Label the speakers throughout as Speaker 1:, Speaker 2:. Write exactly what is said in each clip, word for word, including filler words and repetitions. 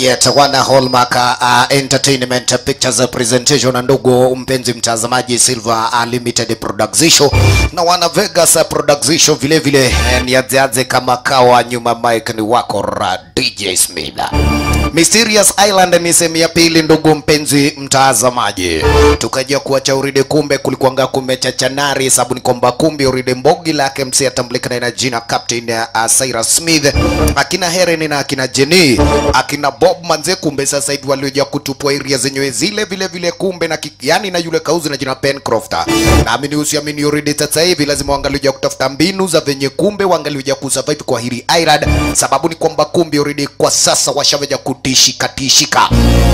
Speaker 1: yet wana Hallmark uh, Entertainment Pictures presentation na ndugu mpenzi mtazamaji Silver Unlimited Production na wana Vegas Production vile vile eh, ni aziaze kama kawa nyuma mic ni wako ra D J Smith. Mysterious Island ni sehemu ya pili ndugu mpenzi mtazamaji. Tukaja kuacha uride kumbe kulikuanga kumechachanari sabuni komba kumbe uride mbogi lake msi atambulika na jina Captain uh, Cyrus Smith. Akina Heren na akina Jenny, akina Bob manze kumbe sasa hivi walioja kutupwa area zenyewe zile vile vile kumbe na yani na yule kauzi na jina Pencroft. Na amini usiamini uride sasa hivi lazima wangalioja kutafuta mbinu za venye kumbe wangalioja kusurvive kwa hili island. Sababu ni kwamba kumbe uride kwa sasa washaweja kutishika tishika.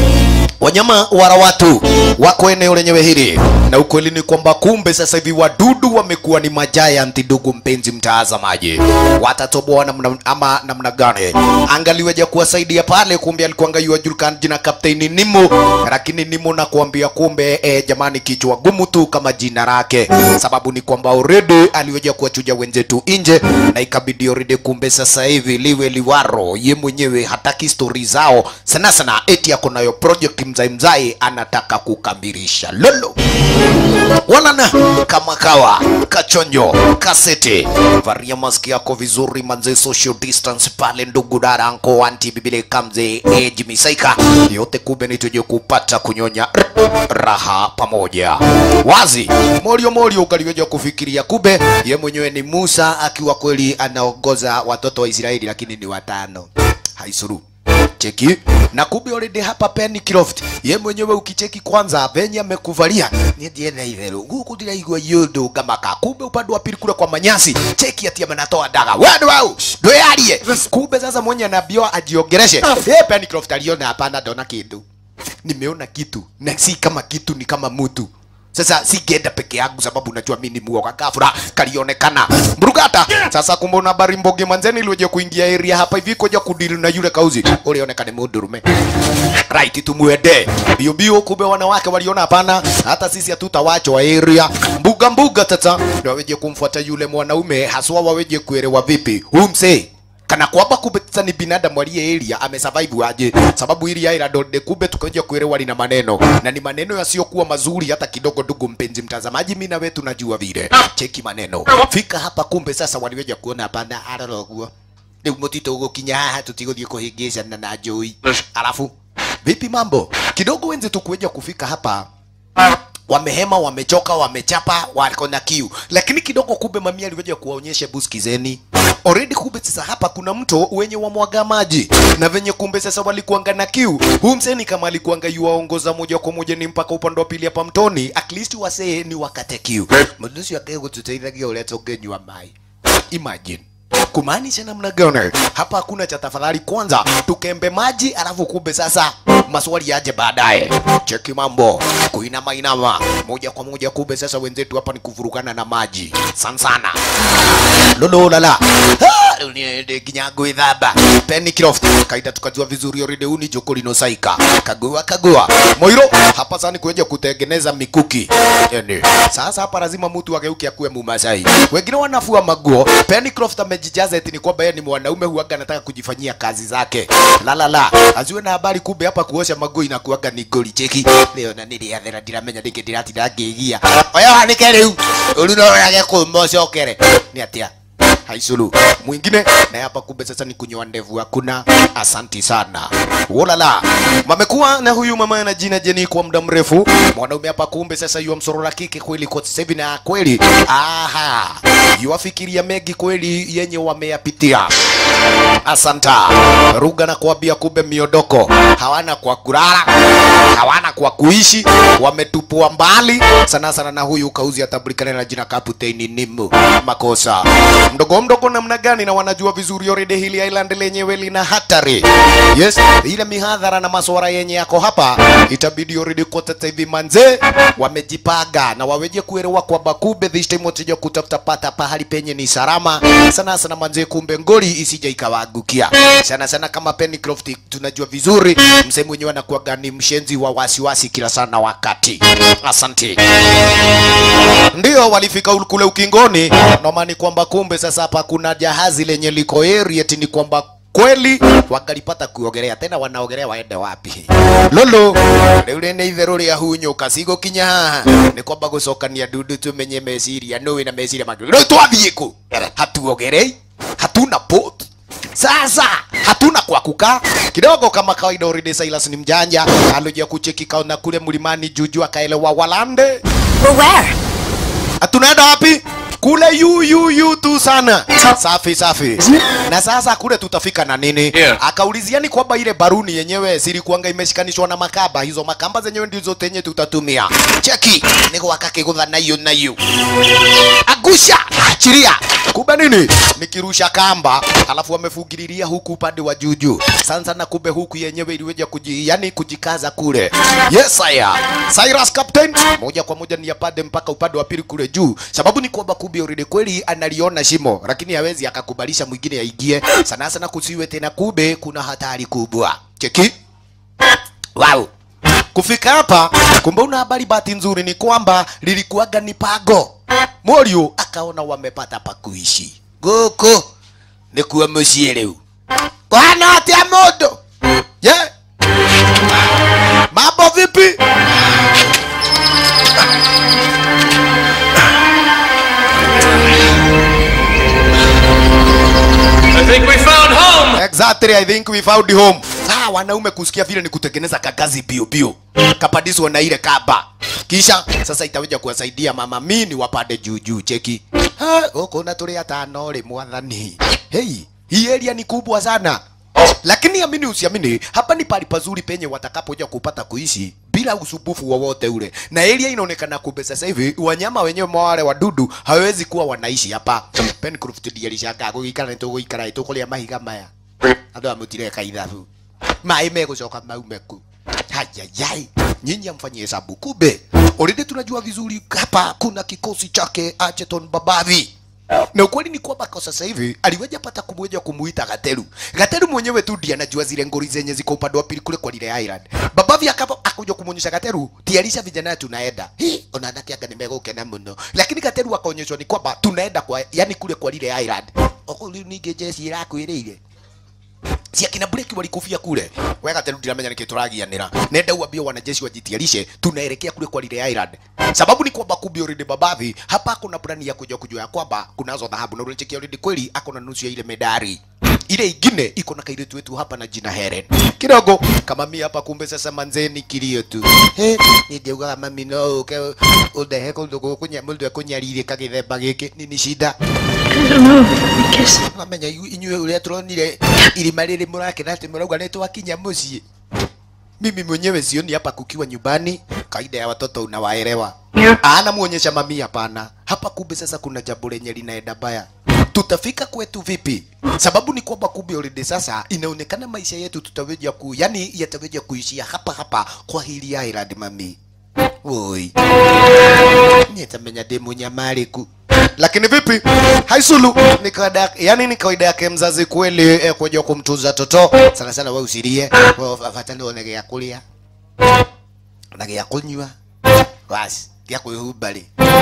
Speaker 1: Wanyama wara watu wako eneo lenyewe hili na ukweli ni kwamba kumbe sasa hivi wadudu wamekuwa ni majiant ndugu mpenzi mtazamaji. Watatoboa namna ama namna gani? Angaliweja kuwasaidia pale kumbe alikuwa angayua julikana jina Captain Nemo, lakini Nemo na kuambia kumbe e, jamani kichwa gumu tu kama jina lake. Sababu ni kwamba already aliweja kuwachuja wenzetu nje na ikabidi already kumbe sasa hivi liwe liwaro ye mwenyewe hataki story zao sana sana eti yako nayo project mzai mzai anataka kukamilisha lolo walana kama kawa kachonjo kasete varia maski yako vizuri manze social distance pale ndugu dara anko anti bibile kamze eji misaika yote kube ni tuje kupata kunyonya raha pamoja wazi morio morio ukaliweja kufikiria kube ye mwenyewe ni Musa akiwa kweli anaongoza watoto wa Israeli lakini ni watano haisuru cheki na kubi already hapa Pencroft ye mwenyewe ukicheki kwanza venye amekuvalia ni ndiye na ivero huku ndira igwa yodo kama kakube upande wa pili kule kwa manyasi cheki ati amenatoa daga wadu wao ndo yalie kube sasa mwenye anabio ajiogereshe eh Pencroft aliona hapana dona kitu nimeona kitu na si kama kitu ni kama mtu. Sasa si genda peke yangu sababu unajua mimi ni muoga kafura kalionekana Mbrugata. Sasa kumbe una habari mboge manzeni ilioje kuingia area hapa hivi koja kudili na yule kauzi ulionekana mudurume right tumuende bio bio. Kumbe wanawake waliona hapana hata sisi hatutawacho wa area mbuga mbuga tata ndio waje kumfuata yule mwanaume haswa waweje kuelewa vipi umse kana kwamba kumbe tata ni binadamu aliye area amesurvive aje. Sababu ili area donde kumbe tukaje kuelewa lina maneno na ni maneno yasiyokuwa mazuri hata kidogo ndugu mpenzi mtazamaji mimi na wewe tunajua vile cheki maneno fika hapa kumbe sasa waliweja kuona hapana ararogwo ni motito ugo kinya haha tutigothie kuhingisha na na Joy alafu vipi mambo kidogo wenze tukuweja kufika hapa wamehema wamechoka wamechapa wako na kiu lakini kidogo kumbe mami aliweja kuwaonyesha buskizeni already kumbe sasa hapa kuna mto wenye wamwaga maji na venye kumbe sasa walikuanga na kiu huu mseni kama alikuanga yuwaongoza moja kwa moja ni mpaka upande wa pili hapa mtoni at least wasee ni wakate kiu mdusi yake kututeithagia ule togenywa mai imagine kumaanisha namna gani hapa hakuna cha tafadhali kwanza tukembe maji alafu kumbe sasa maswali yaje baadaye cheki mambo kuinama inama moja kwa moja kumbe sasa wenzetu hapa ni kuvurugana na maji sana sana lolo lala ni kinyago idhaba Pencroft kaita tukajua vizuri already uni jokoli no saika kagua kagua moiro hapa sana kuja kutengeneza mikuki yani sasa hapa lazima mtu ageuke akue Mumasai wengine wanafua maguo Pencroft amejijaza eti ni kwamba yeye ni mwanaume huaga anataka kujifanyia kazi zake la la la aziwe na habari kumbe hapa kuosha maguo inakuaga ni goli cheki leo na nili ya thera ndiramenya ndike ndirati ndagigia oya hanikere u uruno yake kumocokere ni atia haisulu mwingine na hapa kumbe sasa ni kunyoa ndevu hakuna asanti sana wolala mamekuwa na huyu mama na jina Jenny kwa muda mrefu mwanaume hapa kumbe sasa yua msorora kike kweli kwa sasa hivi na kweli aha yuafikiria mengi kweli yenye wameyapitia asanta ruga na kuambia kumbe miodoko hawana kwa kulala hawana kwa kuishi wametupwa mbali sana sana na huyu kauzi atabulikana na jina Captain Nemo makosa mdogo mdogo namna gani na wanajua vizuri already hili island lenyewe lina hatari yes ile mihadhara na maswara yenye yako hapa itabidi already kote hivi manze wamejipaga na waweje kuelewa kwamba kumbe this time watija kutafuta pata pahali penye ni salama sana sana manze kumbe ngori isije ikawaangukia sana sana kama Pencroft tunajua vizuri msemo wenyewe anakuwa gani mshenzi wa wasiwasi kila sana wakati asante ndio walifika kule ukingoni na maana kwamba kumbe sasa hapa kuna jahazi lenye liko area eti ni kwamba kweli wangalipata kuogelea tena, wanaogelea waende wapi? Lolo riu ni itherũ ria hunyuka cigo kinya haha ni kwamba gucokania ndudu tumenye meciria no wina meciria mangi riu twathie ku hatuogerei, hatuna port sasa, hatuna kwa kukaa kidogo. Kama kawaida already Silas ni mjanja, alojia kucheki kaona kule mlimani juju akaelewa walande.
Speaker 2: Where?
Speaker 1: Atunaenda wapi? Kule yu yu yu tu sana. Safi safi. Na sasa kule tutafika na nini?
Speaker 3: Yeah.
Speaker 1: Akauliziani kwamba ile baruni yenyewe zilikuanga imeshikanishwa na makamba. Hizo makamba zenyewe ndizo tenye tutatumia. Cheki. Niko wakake kudha na yu na yu. Agusha. Achiria. Kumbe nini? Nikirusha kamba, alafu wamefugililia huku upande wa juju. Sasa na kumbe huku yenyewe iliweja kuji, yani kujikaza kule. Yes sir. Cyrus Captain. Moja kwa moja ni yapande mpaka upande wa pili kule juu. Sababu ni kwamba kumbe already kweli analiona shimo, lakini hawezi akakubalisha mwingine aingie. Sana sana kusiwe tena, kumbe kuna hatari kubwa. Cheki. Wow. Kufika hapa, kumbe una habari bahati nzuri ni kwamba lilikuwaga ni pago. Morio akaona wamepata pa kuishi. Goko ni kuwa muciĩ rĩu. Kwana atia mũndũ? Yeah. Mambo vipi?
Speaker 3: I think we found home.
Speaker 1: Exactly, I think we found home. Ah, wanaume kusikia vile ni kutengeneza kakazi bio bio. Kapadiswa na ile kaba. Kisha sasa itaweja kuwasaidia mama mini wapande juu juu. Cheki. Ha, huko na tuli atano le mwathani. Hey, hii area ni kubwa sana. Lakini amini usiamini, hapa ni pali pazuri penye watakapoja kupata kuishi bila usumbufu wowote ule. Na area inaonekana kumbe sasa hivi wanyama wenyewe wale wadudu hawezi kuwa wanaishi hapa. Pencroft ndiye alishaka gukikara nito gukikara ito kulia mahiga maya. Ado amutire kaithabu. Mai megucoka maume ku. Hayayai. Nyinyi amfanyie hesabu kumbe. Already tunajua vizuri hapa kuna kikosi chake Acheton Babavi. Na ukweli ni kwamba kwa sasa hivi aliweja pata kumweja kumuita Gateru. Gateru mwenyewe tu ndiye anajua zile ngori zenye ziko upande wa pili kule kwa lile island. Babavi akapo akuja kumuonyesha Gateru, tiarisha vijana tunaenda. Hii ona nakiaga nimegokena muno. Lakini Gateru akaonyeshwa ni kwamba tunaenda kwa yani kule kwa lile island. Okuli nige jeshi lako ile ile. Si akina Blake walikufia kule. Wega tena ndiramenya nikituragianira. Nenda uambie wanajeshi wajitiarishe, tunaelekea kule kwa lile island. Sababu ni kwamba kumbe already Babavi hapa kuna plani ya kuja kujua ya kwamba kunazo dhahabu na ulicheki already kweli ako na nusu ya ile medali. Ile ingine iko na kairetu wetu hapa na jina Helen. Kidogo kama mimi hapa kumbe sasa manzeni kilio tu. He, ni deuga mami no ke ode heko ndo kunya muldo kunyarire kagithemba giki nini shida?
Speaker 2: I don't know. I guess.
Speaker 1: Amenya inywe ule turonire irima riri murakena ati murauga netu wakinya muciĩ. Mimi mwenyewe sioni hapa kukiwa nyumbani, kaida ya watoto unawaelewa.
Speaker 2: Yeah.
Speaker 1: Ana muonyesha mami hapana. Hapa kumbe sasa kuna jambo lenye linaenda baya. Tutafika kwetu vipi? Sababu ni kwamba kumbe already sasa inaonekana maisha yetu tutaweja ku, yani yataweja kuishia hapa hapa kwa hili island mami. Oi. Nitamenya demu nyamariku. Lakini vipi? Haisulu ni kawaida, yani ni kawaida yake mzazi kweli eh, kuja kumtunza toto. Sana sana wewe usilie. Wewe afatane onege ya kulia. Onege ya kunywa. Basi, ya kuhubali.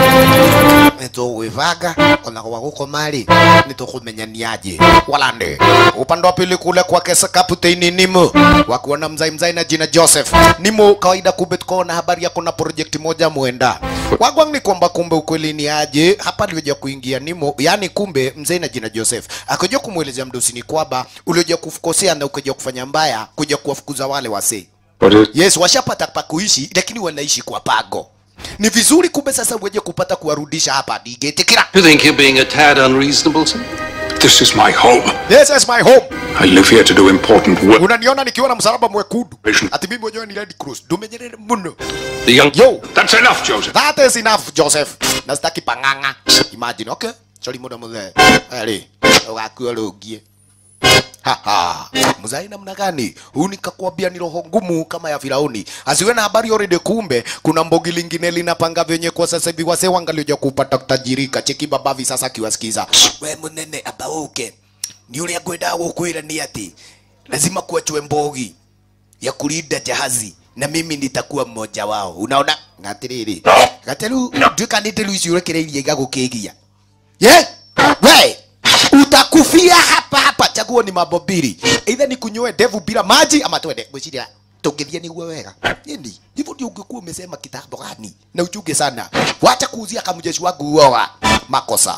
Speaker 1: Neto wevaga ona kwa huko mali nitokumenya niaje walande upande wa pili kule kwa kesa kapteni Nimo wakiona mzai mzai na jina Joseph Nimo. Kawaida kumbe tukaona habari yako na project moja muenda wagwang ni kwamba kumbe ukweli ni aje hapa aliweja kuingia Nimo, yani kumbe mzai na jina Joseph akaja kumuelezea mdosi ni kwamba ulioja kufukosea na ukaja kufanya mbaya kuja kuwafukuza wale wase. Yes, washapata pa kuishi lakini wanaishi kwa pago. Ni vizuri kumbe sasa weje kupata kuwarudisha hapa digetekira.
Speaker 3: You think you're being a tad unreasonable, sir?
Speaker 4: This is my home.
Speaker 1: This is my home.
Speaker 4: I live here to do important work.
Speaker 1: Unaniona nikiwa na msalaba mwekundu. Ati mimi mwenyewe ni Red Cross. Dumenyerere muno.
Speaker 3: The young...
Speaker 1: Yo,
Speaker 4: That's enough, Joseph.
Speaker 1: that is enough, Joseph. Nastaki panganga. Imagine, okay? Chori muda mzee. Ali, wakua logie. Ha ha. Mzai namna gani? Huu nikakwambia ni roho ngumu kama ya Firauni. Asiwe na habari already kumbe kuna mbogi lingine linapanga venye kwa sasa hivi wase wangalioja kupata kutajirika. Cheki Babavi sasa kiwasikiza. We munene abauke. Ni ule agwenda gukwira ni ati lazima kuachwe mbogi ya kulinda jahazi na mimi nitakuwa mmoja wao. Unaona? Ngatiriri. Gateru, duka nitiru isiure kireirie gagukigia. Ye? We, utakufia hapa hapa. Chagua kuo ni mambo mbili, either ni kunywe ndevu bila maji ama twende gwiciria tungithie niguo wega. Yendi hivyo ndio ungekuwa umesema kitambo gani, na uchunge sana, wacha kuuzia kamjeshi wangu uoga makosa.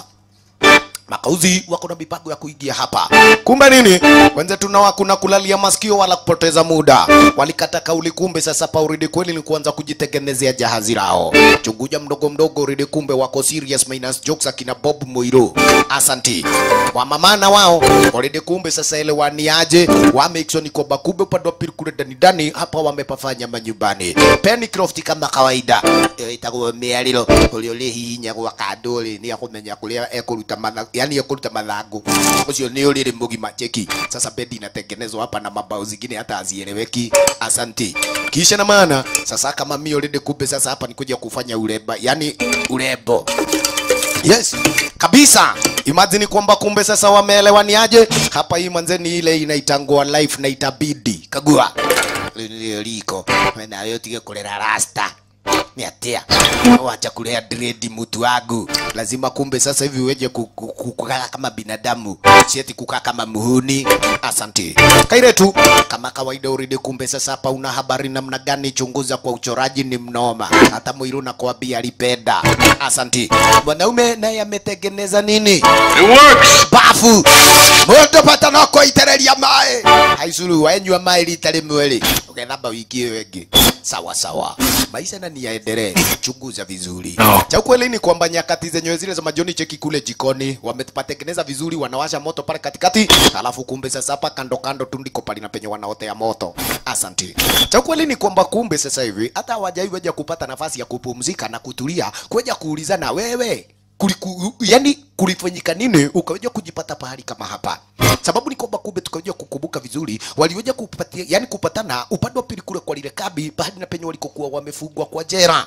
Speaker 1: Makauzi wako na mipango ya kuingia hapa. Kumbe nini? Wenze tunawa kuna kulalia masikio wala kupoteza muda. Walikata kauli, kumbe sasa Pauridi kweli ni kuanza kujitengenezea jahazi lao. Chunguja mdogo mdogo Ridi, kumbe wako serious minus jokes akina Bob Moiro. Asanti. Wa mama na wao Ridi, kumbe sasa ile waniaje wa make sure ni kwamba kumbe upande wa pili kule ndani ndani hapa wamepafanya manyumbani. Pennycroft kama kawaida. E, itakuwa mealilo uliole hinya kwa kadole ni akumenya kulia ekuruta mana, yani ekuruta malango. Usio ni ule mugima cheki. Sasa bedi inatengenezwa hapa na mabao zingine hata hazieleweki. Asanti. Kisha na maana sasa kama mimi Ridi, kumbe sasa hapa nikuja kufanya ureba, yani urebo. Yes, kabisa. Imagine kwamba kumbe sasa wameelewaniaje hapa. Hii manzeni ile inaitangwa life na itabidi kagua liko na yote kulera rasta ni atia wacha kulea dread mtu wangu, lazima kumbe sasa hivi weje kukaa kama binadamu, sieti kukaa kama muhuni. Asante kaire tu kama kawaida Ridi, kumbe sasa hapa una habari namna gani? Chunguza kwa uchoraji ni mnoma, hata Moiro na kwambia alipenda. Asante mwanaume naye ametengeneza nini?
Speaker 3: It works.
Speaker 1: Bafu moto pata na kwa itereria mae haisuru wanywa mae litale mwele ukethamba wiki wengi. Sawa sawa, maisha na niyaendelee. Chunguza vizuri. No. Cha kweli ni kwamba nyakati zenyewe zile za majoni cheki kule jikoni wamepatengeneza vizuri, wanawasha moto pale katikati, alafu kumbe sasa hapa kando kando tundiko pale na penye wanaotea moto. Asante. Cha kweli ni kwamba kumbe sasa hivi hata hawajai weja kupata nafasi ya kupumzika na kutulia kuja kuulizana wewe kuliku, yani kulifanyika nini ukaweja kujipata pahali kama hapa. Sababu ni kwamba kumbe tukaweja kukumbuka vizuri waliweja kupatia, yani kupatana upande wa pili kule kwa lile kabi pahali na penye walikokuwa wamefungwa kwa jera.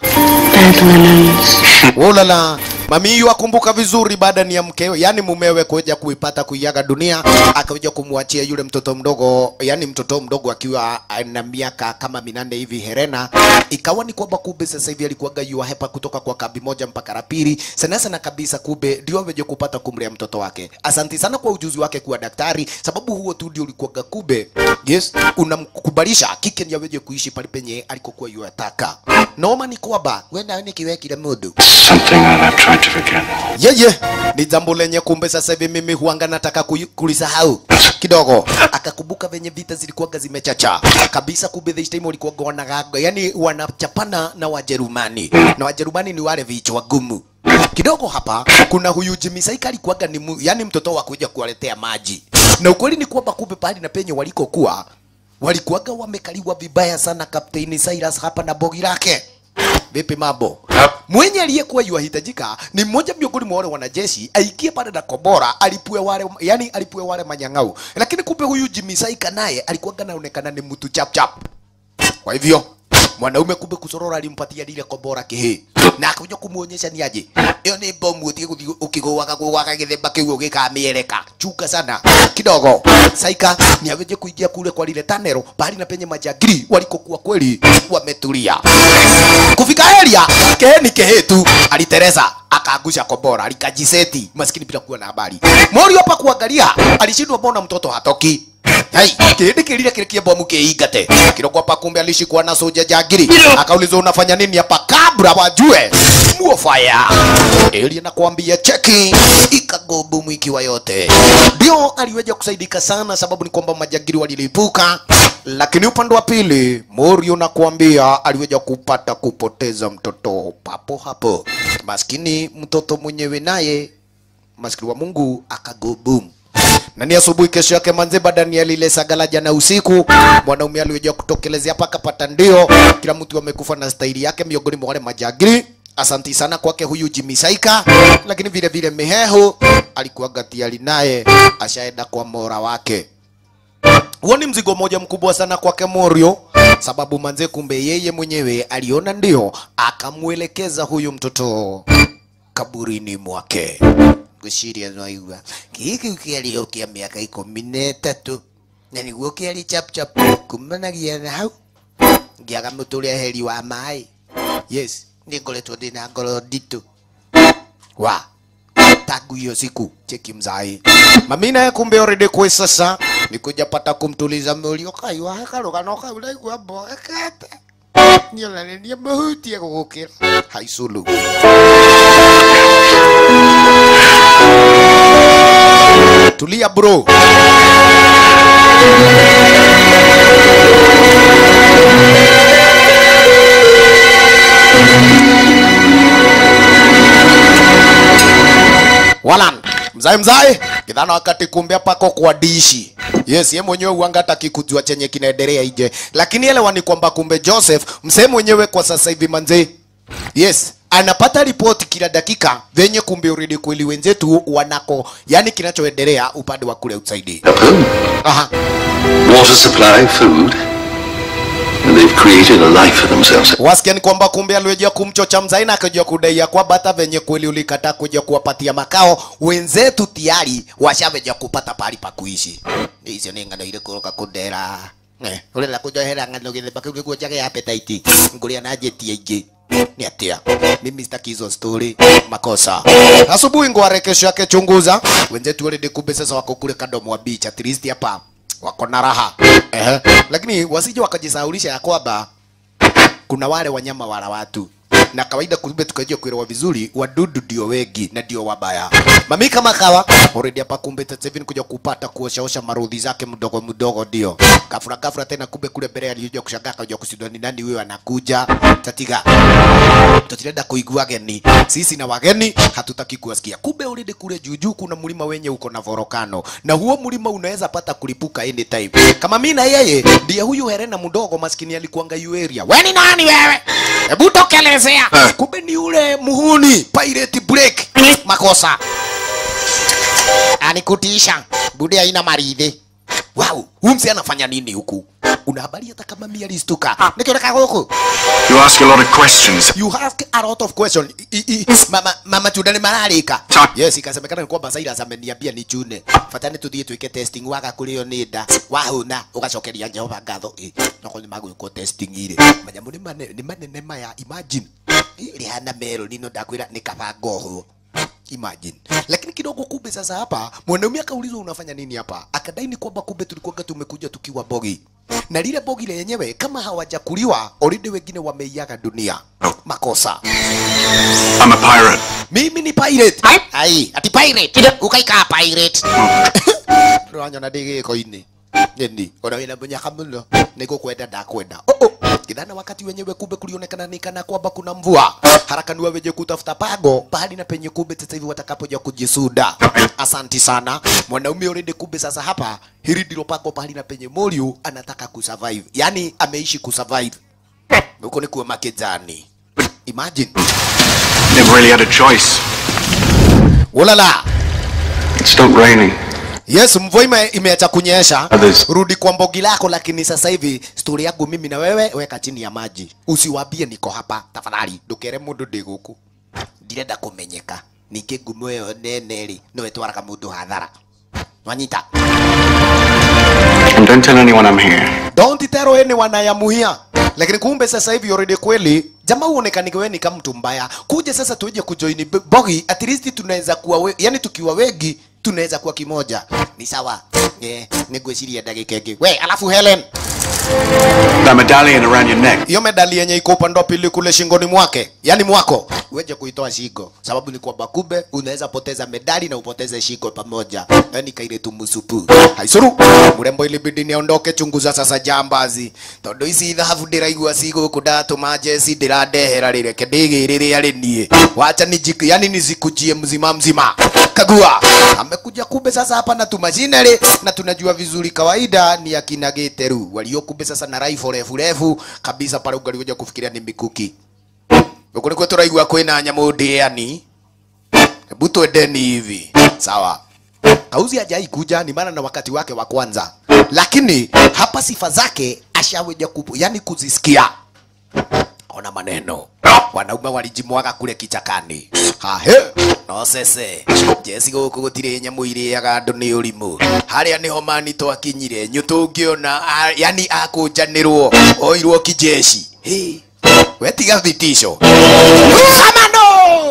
Speaker 1: Olala, mami yu akumbuka vizuri baada ni ya mkeo, yani mumewe kuweja kuipata kuiaga dunia, akaweja kumwachia yule mtoto mdogo, yani mtoto mdogo akiwa na miaka kama minane hivi Helena. Ikawa ni kwamba kumbe sasa hivi alikuwaga yu hepa kutoka kwa kabi moja mpaka la pili. Sana sana kabisa kumbe ndio aweje kupata kumlea mtoto wake. Asante sana kwa ujuzi wake kuwa daktari, sababu huo tu ndio ulikuwaga kumbe. Yes, unamkubalisha kike ni aweje kuishi pale penye alikokuwa yu ataka. Noma ni kwamba wenda ni kiwe kile mudu.
Speaker 3: Something that I've tried to forget.
Speaker 1: Yeye yeah, yeah. Ni jambo lenye kumbe sasa hivi mimi huanga nataka kulisahau kidogo. Akakumbuka venye vita zilikuwa zimechacha kabisa. Kumbe this time walikuwa wanagaga, yani wanachapana na Wajerumani, na Wajerumani ni wale vichwa gumu kidogo. Hapa kuna huyu Jimmy Saika alikuwa ni yani mtoto wa kuja kuwaletea maji, na ukweli ni kwamba kumbe pale na penye walikokuwa walikuwaga wamekaliwa vibaya sana Kapteni Cyrus hapa na bogi lake. Vipi mambo? Mwenye aliyekuwa yuahitajika ni mmoja miongoni mwa wale wanajeshi aikie pale na kobora, alipue wale, yani alipue wale manyang'au. Lakini kumbe huyu Jimmy Saika naye alikuwa anaonekana ni mtu chap chap. Kwa hivyo mwanaume kumbe kusorora alimpatia lile kobora kihe, na akaja kumuonyesha ni aje hiyo ni bomu ukigowaka kuwaka githemba kiu gikamieleka chuka sana kidogo. Saika ni aweje kuingia kule kwa lile tanero bali na penye majagiri walikokuwa kweli wametulia. Kufika area keheni kehetu alitereza akaangusha kobora alikajiseti maskini bila kuwa na habari. Mori hapa kuangalia alishindwa mbona mtoto hatoki. Hai, kile kile kile kia bomu keigate. Kiroko hapa kumbe alishikwa na soja jagiri. Akaulizwa unafanya nini hapa kabla wajue. Muo fire. Eli anakuambia cheki ikago bomu ikiwa yote. Ndio aliweja kusaidika sana, sababu ni kwamba majagiri walilipuka. Lakini upande wa pili Morio nakuambia aliweja kupata kupoteza mtoto papo hapo. Maskini mtoto mwenyewe naye maskini wa Mungu akago boom. Na ni asubuhi kesho yake manze baada ni lile sagala jana usiku mwanaume aliweja kutokelezea paka pata ndio kila mtu amekufa na staili yake miongoni mwa wale majagiri. Asanti sana kwake huyu Jimmy Saika, lakini vile vile Mihehu alikuwa gatiali naye ashaenda kwa mora wake. Huo ni mzigo moja mkubwa sana kwake Morio, sababu manze kumbe yeye mwenyewe aliona ndio akamuelekeza huyu mtoto kaburini mwake. Kushiria noiwa kiki ukialio kia miaka ikumi na itatu na niguo kiali chap chap kumanagia na hau ngiaga muturia heri wa mai. Yes, ningoletwo ndina ngoro nditu wa tangu hiyo siku. Cheki mzai. Mami naye kumbe already kwa sasa ni kuja pata kumtuliza mulio kai wa karuga no kai ule kwa boga kete. Nyola ni ni mahuti ya kukira. Haisulu. Tulia bro. Walan, mzai mzai, kidhana wakati kumbea pako kwa dishi. Yes, ye mwenyewe uanga hataki kujua chenye kinaendelea nje. Lakini elewa ni kwamba kumbe Joseph, msee mwenyewe kwa sasa hivi manze. Yes, anapata ripoti kila dakika venye kumbe already kweli wenzetu wanako, yani kinachoendelea upande wa kule usaidi. Aha.
Speaker 3: Water supply, food. And they've created a life for themselves.
Speaker 1: Wasikia ni kwamba kumbe aliweza kumchocha mzai na akajua kudai ya kwamba hata venye kweli ulikataa kuja kuwapatia makao wenzetu tayari washaveja kupata pahali pa kuishi. Hizo ni ngano ile kuroka kudera. Eh, ule la kuja hela ngano ile baki ule kuja ya appetite. Ngulia na jeti aje. Ni atia. Mimi sitaki hizo story makosa. Asubuhi ngware kesho yake chunguza. Wenzetu wale kumbe sasa wako kule kando mwa beach at least hapa. Wako na raha. Eh, lakini wasije wakajisaulisha ya kwamba kuna wale wanyama wala watu. Na kawaida kumbe tukajua kuelewa vizuri wadudu ndio wengi na ndio wabaya. Mami kama kawa already hapa kumbe Seven kuja kupata kuoshaosha marudhi zake mdogo mdogo ndio. Kafura kafura tena kumbe kule mbele aliyojua kushangaa kujua kusidwa ni nani wewe anakuja. Tatiga. Tutilenda kuigua geni. Sisi na wageni hatutaki kuwasikia. Kumbe already kule juu kuna mlima wenye uko na volcano. Na huo mlima unaweza pata kulipuka anytime. Kama mimi na yeye ndiye huyu Helena mdogo maskini alikuanga yu area. Wewe ni nani wewe? Hebu tokelezea. Kumbe ni ule muhuni pirate break makosa. Anikutisha. Bude haina maridhi. Wow, huyu msi anafanya nini huku? Una habari hata kama mimi alistuka. Nikiona huku.
Speaker 4: You ask a lot of questions.
Speaker 1: You ask a lot of questions. I, I, mama mama tudani maralika. Yes, ikasemekana kwamba Cyrus ameniambia ni chune. Fatani tudie tuike testing waka kulio nida. Wahuna ugacokeria Jehova ngatho. Eh, nako ni magu ko testing ile. Manyamu ni mane ni manene maya imagine. Ile hana mero nino ndakwira nikabango huo. Imagine. Lakini kidogo kumbe sasa hapa mwanaume akaulizwa unafanya nini hapa? Akadai ni kwamba kumbe tulikuwa tumekuja tukiwa bogi. Na lile bogi lenyewe kama hawajakuliwa already wengine wameiaga dunia. Makosa.
Speaker 4: I'm a pirate.
Speaker 1: Mimi ni pirate. Ai, ati pirate. Ukaika pirate. Ranya na ndege ko ini. Nini? Ona wina mwenye kamulo. Niko kwenda da kwenda. Oh oh. Kidana wakati wenyewe kumbe kulionekana ni kana kwamba kuna mvua. Haraka ni waweje kutafuta pago pahali na penye kumbe sasa hivi watakapoja kujisuda. Asanti sana. Mwanaume already kumbe sasa hapa hili ndilo pago pahali na penye Moriu anataka kusurvive. Yaani ameishi kusurvive. Huko ni kuwa makejani. Imagine.
Speaker 4: Never really had a choice.
Speaker 1: Ulala.
Speaker 3: It stopped raining.
Speaker 1: Yes, mvua ime imeacha kunyesha.
Speaker 3: Others.
Speaker 1: Rudi kwa mbogi lako, lakini sasa hivi story yangu mimi na wewe weka chini ya maji. Usiwaambie niko hapa tafadhali. Ndukere mundu ndi guku. Ndirenda kumenyeka. Nike ngumo yo nene ri no etwaraga mundu hathara. Wanyita.
Speaker 3: And don't tell anyone I'm here.
Speaker 1: Don't tell anyone I am here. Lakini kumbe sasa hivi already kweli jamaa uonekane wewe ni kama mtu mbaya. Kuja sasa tuje kujoin bogi, at least tunaweza kuwa we, yani tukiwa wengi tunaweza kuwa kimoja. Ni sawa. Eh, nigweciria dakika ingĩ. We, alafu Helen.
Speaker 4: That medallion around your neck.
Speaker 1: Hiyo medali yenye iko upande pili kule shingoni mwake, yani mwako, uweje kuitoa shingo. Sababu ni kwamba kumbe unaweza poteza medali na upoteze shingo pamoja. Yani kaile tu musupu. Haisuru. Mrembo ilibidi niondoke chunguza sasa jambazi. Tondu ici dhahabu ndiraigua sigo kudatu majesi ndiradehera rire kedege rire yale nie. Wacha nijiki, yani nizikujie mzima mzima. Kagua. Amekuja kumbe sasa hapa na tumajinere na tunajua vizuri kawaida ni akina Geteru. Walio kumbe sasa na rifle refu refu kabisa pale ungalikuja kufikiria ni mikuki. Huko ni kwetu raigua kwena nyamu ndiani. Hebu twendeni hivi. Sawa. Kauzi hajai kuja ni maana na wakati wake wa kwanza. Lakini hapa sifa zake ashaweja kupu, yani kuzisikia. Ona maneno. Wanaume walijimwaga kule kichakani. Ha he. No sese. Jesi guku gutire nyamu iriaga andu ni urimu. Haria niho manito akinyire nyutungiona yani akujanirwo oirwo kijeshi. He. Wetiga vitisho. Samano.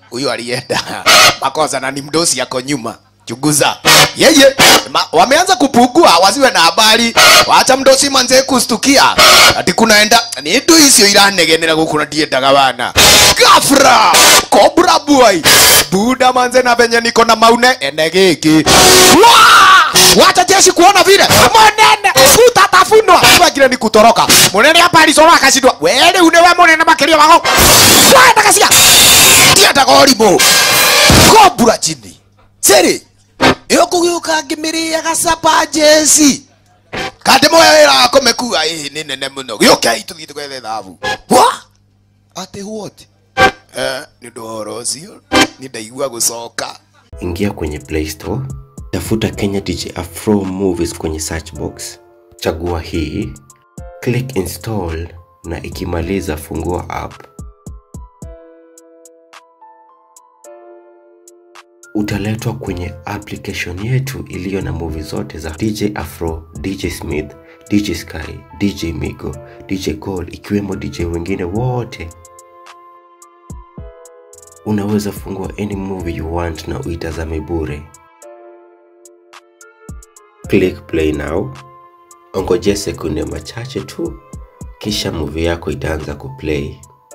Speaker 1: huyu alienda makosa na ni mdosi yako nyuma. Chunguza. Yeye wameanza kupugua wasiwe na habari. Waacha mdosi manze kustukia. Ati kunaenda ni ndu icio iranegenera gukuna diendaga bana. Gafra Cobra boy. Buda manze na venye niko na maune enegeki. Wacha jeshi kuona vile. Monene utatafunwa. Wengine ni kutoroka. Monene hapa alisoma akashindwa. Wewe unewe monene makelio wako. Kwenda kasia. Tienda goribo. Cobra chini. Siri. Iyo kugiuka ngimiria gacapa jesi. Kande moya wira akomekua eh ni nene muno. Gioka itu thitu kwethe thabu. Wa? Ate what? Eh ni ndoro cio. Ni ndaigua gucoka.
Speaker 5: Ingia kwenye Play Store, tafuta Kenya D J Afro Movies kwenye search box. Chagua hii, click install na ikimaliza fungua app. Utaletwa kwenye application yetu iliyo na movie zote za D J Afro, D J Smith, D J Sky, D J Migo, D J Gold, ikiwemo D J wengine wote. Unaweza fungua any movie you want na uitazame bure. Click play now. Ongoje sekunde machache tu, kisha movie yako itaanza kuplay.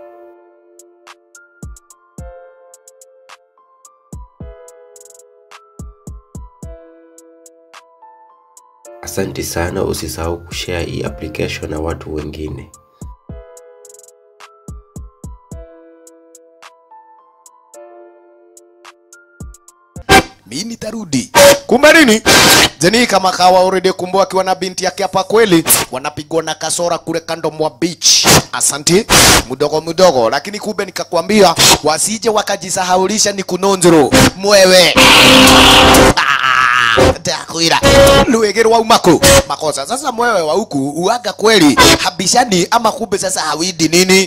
Speaker 5: Asante sana, usisahau kushare hii application na watu wengine.
Speaker 1: Mimi nitarudi. Kumbe nini? Zeni kama kawa already kumbo akiwa na binti yake hapa kweli wanapigwa na kasora kule kando mwa beach. Asante mudogo mudogo, lakini kumbe nikakwambia wasije wakajisahaulisha ni kunonzero mwewe. Takuira luegerwa umako makosa. Sasa mwewe wa huku uaga kweli habishani ama kumbe sasa hawidi nini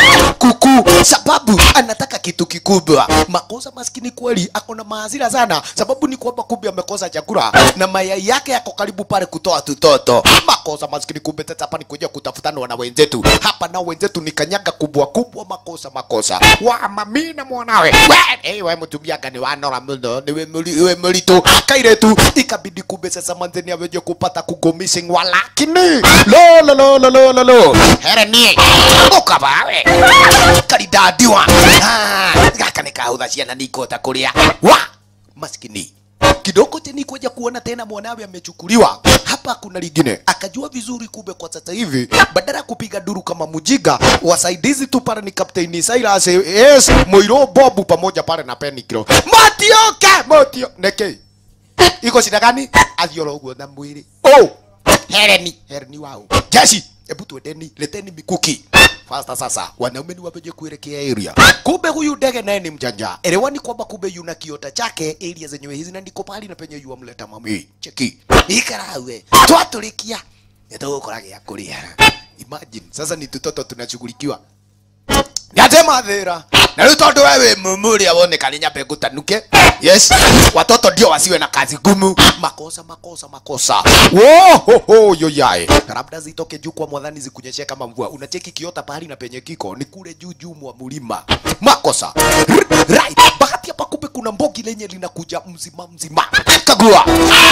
Speaker 1: kuku sababu anataka kitu kikubwa. Makosa maskini kweli akona maazira sana sababu ni kwamba kumbe amekosa chakula na mayai yake yako karibu pale kutoa tutoto. Makosa maskini kumbe tata hapa ni kuja kutafutana na wenzetu hapa na wenzetu ni kanyaga kubwa kubwa. Makosa makosa wa mami na mwanawe we hey, we mtumia gani wanora muno niwe muli we mulito kairetu ikabidi kumbe sasa manzeni aweje kupata kugomishing walakini lo lo lo lo lo lo lo hereni ukabawe karidadiwa ah gaka nikahudha ciana niko takuria wa maskini kidogo tena kuja kuona tena mwanawe amechukuliwa hapa. Kuna lingine akajua vizuri kumbe kwa sasa hivi badala kupiga duru kama mujiga wasaidizi tu pale ni Captain Silas yes Moiro Bobu pamoja pale na Penikro Matioke Motio neke iko shida gani athioro uguo na mwiri oh hereni hereni wao jeshi ebu tuendeni leteni mikuki fasta. Sasa wanaume ni wapeje kuelekea area. Kumbe huyu ndege naye ni mjanja. Elewani kwamba kumbe yuna kiota chake area zenyewe hizi na ndiko pali na penye yuwa mleta mami. Cheki. Ikarawe. Twatulikia. Ndio ukorage ya kulia. Imagine sasa ni tutoto tunashughulikiwa. Yatema dhera. Na leo tondu wewe mumuri abone kalinya pegutanuke. Yes. Watoto ndio wasiwe na kazi gumu. Makosa makosa makosa. Wo ho ho yo yae. Labda zitoke juu kwa mwadhani zikunyeshe kama mvua. Unacheki kiota pahali na penye kiko ni kule juu juu mwa mlima. Makosa. Right. Bahati hapa kumbe kuna mbogi lenye linakuja mzima mzima. Kagua.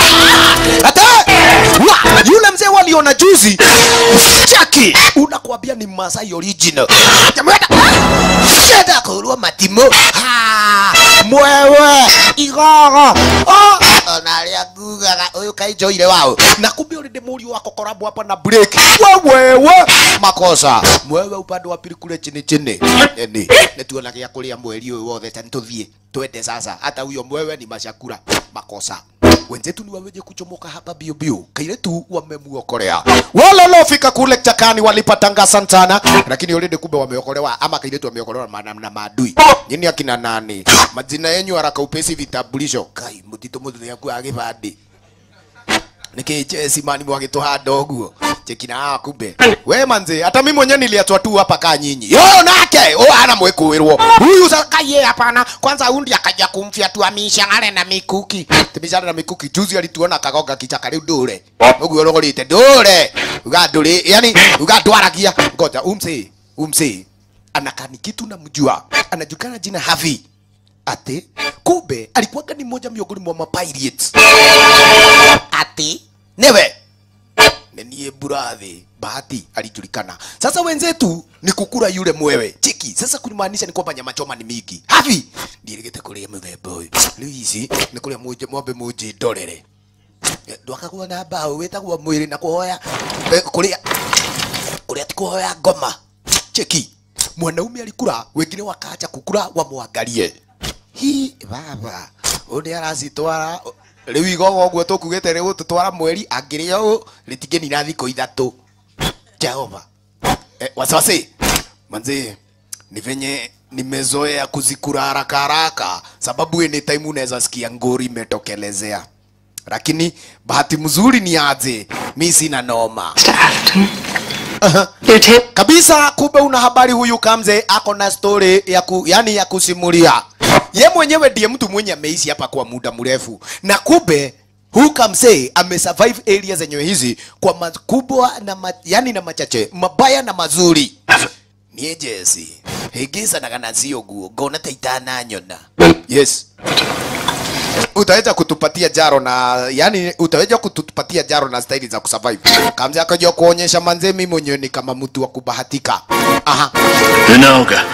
Speaker 1: Ata! Wa, yule mzee waliona juzi. Chaki. Unakwambia ni Masai original. Jamani. Sheda kurua matimo. Ha! Mwewe igogo. Oh! Onalia guga oyo kaijo ile wao. Na kumbe ule demuri wako korabu hapa na break. Wewe makosa. Mwewe upande wa pili kule chini chini. Eni, netuona kia kulia mweli uyo wothe tani tuthie. Twende sasa. Hata huyo mwewe ni mashakura. Makosa. Wenzetu ni waweje kuchomoka hapa bio bio. Kairetu wamemuokolea. Walolo fika kule chakani walipatanga santana. Lakini already kumbe wameokolewa ama kairetu wameokolewa na, na maadui. Nini akina nani? Majina yenyu haraka upesi vitambulisho. Kai mutito mutho yaku agibadi. Niki chesi mani mwagitoha doguo. Chekina kumbe. We manze, hata mimi mwenyewe niliatwa tu hapa kaa nyinyi. Yo nake, oh ana mwekuirwo. Huyu saka ye hapana. Kwanza hundi akaja kumfia tu amishangale na mikuki. Tibishana na mikuki juzi alituona kagoga kichaka leo dole. Oguo rogorite dole. Ugadole, yani ugadwaragia. Ngoja umse, umse. Anakani kitu na mjua. Anajukana jina Havi. Ati kumbe alikuwa ni mmoja miongoni mwa mapirates. Ati newe nenie burathi Bahati alijulikana. Sasa wenzetu ni kukura yule mwewe. Chiki, sasa kumaanisha ni kwamba nyama choma ni mingi. Havi ndirigete kuria muthemba uyu. Riu ici ni kuria muje mwambe muje ndorere. Ndwakakuwa na bao wetagwo mwiri na kuhoya kuria kuria ti kuhoya ngoma. Cheki, mwanaume alikura, wengine wakaacha kukura wamwangalie. Hi baba, ode aracitwara riu igogo guo tukugete riu tutwara mweri angirio ritigeni na thiko ithatu. Jehova. Eh, wasiwasi. Manzi, ni venye nimezoea kuzikura haraka haraka sababu any time unaweza sikia ngori imetokelezea. Lakini bahati mzuri ni aje, mimi sina noma. Uh-huh. Kabisa, kumbe una habari huyu Kamze ako na story ya ku, yani ya kusimulia. Ye mwenyewe ndiye mtu mwenye ameishi hapa kwa muda mrefu. Na kumbe huyu Kamze amesurvive area zenye hizi kwa makubwa na ma, yani na machache, mabaya na mazuri. Ni Jesse. Higisa na kana sio guo, gona taitana nyona. Yes. Utaweza kutupatia jaro na yani utaweza kutupatia jaro na staili za kusurvive. Kamze akaja kuonyesha manze mimi mwenyewe ni kama mtu wa kubahatika. Aha.
Speaker 4: Linoga.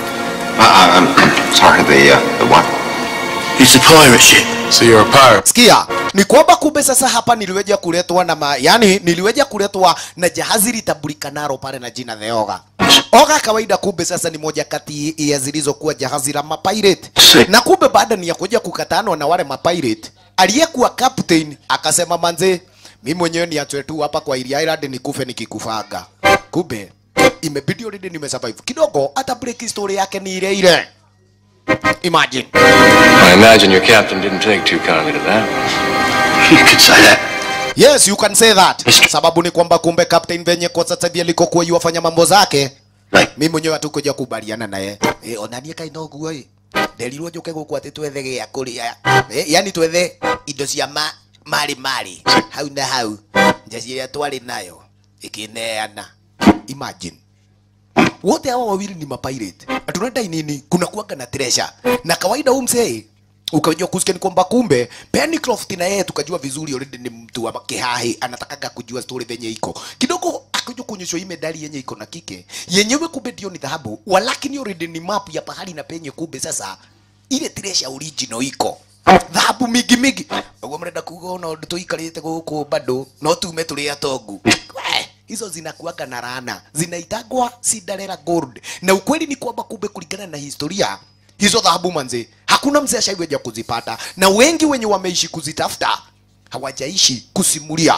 Speaker 3: Uh, I'm sorry, the, uh, the what?
Speaker 4: It's a pirate ship. So you're a pirate?
Speaker 1: Sikia, ni kwamba kumbe sasa hapa niliweja kuletwa na ma, yani niliweja kuletwa na jahazi litabulikanalo pale na jina The Oga. Oga kawaida kumbe sasa ni moja kati ya zilizokuwa jahazi la mapirate. Na kumbe baada ni ya kuja kukatanwa na wale mapirate, aliyekuwa captain akasema manze, mimi mwenyewe ni atwe tu hapa kwa Ili Island nikufe nikikufaga. Kumbe imebidi already nimesurvive. Kidogo hata break story yake ni ile ile. Imagine.
Speaker 3: I imagine your captain didn't take too kindly to that.
Speaker 4: You could say that.
Speaker 1: Yes, you can say that. Sababu ni kwamba kumbe captain venye kwa sasa hivi alikokuwa yufanya mambo zake.
Speaker 3: Right.
Speaker 1: Mimi mwenyewe hatukuja kubaliana naye. Eh, onanie kai no guo eh. Nderirwo njuke guku ati twethe gya kuria. Eh, yani twethe indo cia ma mali mali. Hau na hau. Njeci ya twari nayo ikineana. Imagine. Wote hao wawili ni mapirate. Atunadai nini? Kuna kuanga na treasure. Na kawaida umsei ukajua kusikia ni kwamba kumbe Pencroft na yeye tukajua vizuri already ni mtu wa kihahi, anatakaga kujua story venye iko. Kidogo akaja kuonyeshwa hii medali yenye iko na kike. Yenyewe kumbe ndio ni dhahabu, walakini already ni map ya pahali na penye kumbe sasa ile treasure original iko. Dhahabu mingi mingi. Wewe mrenda kuona ndio ikarite guku bado no tume tulia togu. Hizo zinakuaga na rana, zinaitagwa Cinderella Gold. Na ukweli ni kwamba kumbe kulingana na historia hizo dhahabu manze hakuna mzee ashaiweja kuzipata, na wengi wenye wameishi kuzitafuta hawajaishi kusimulia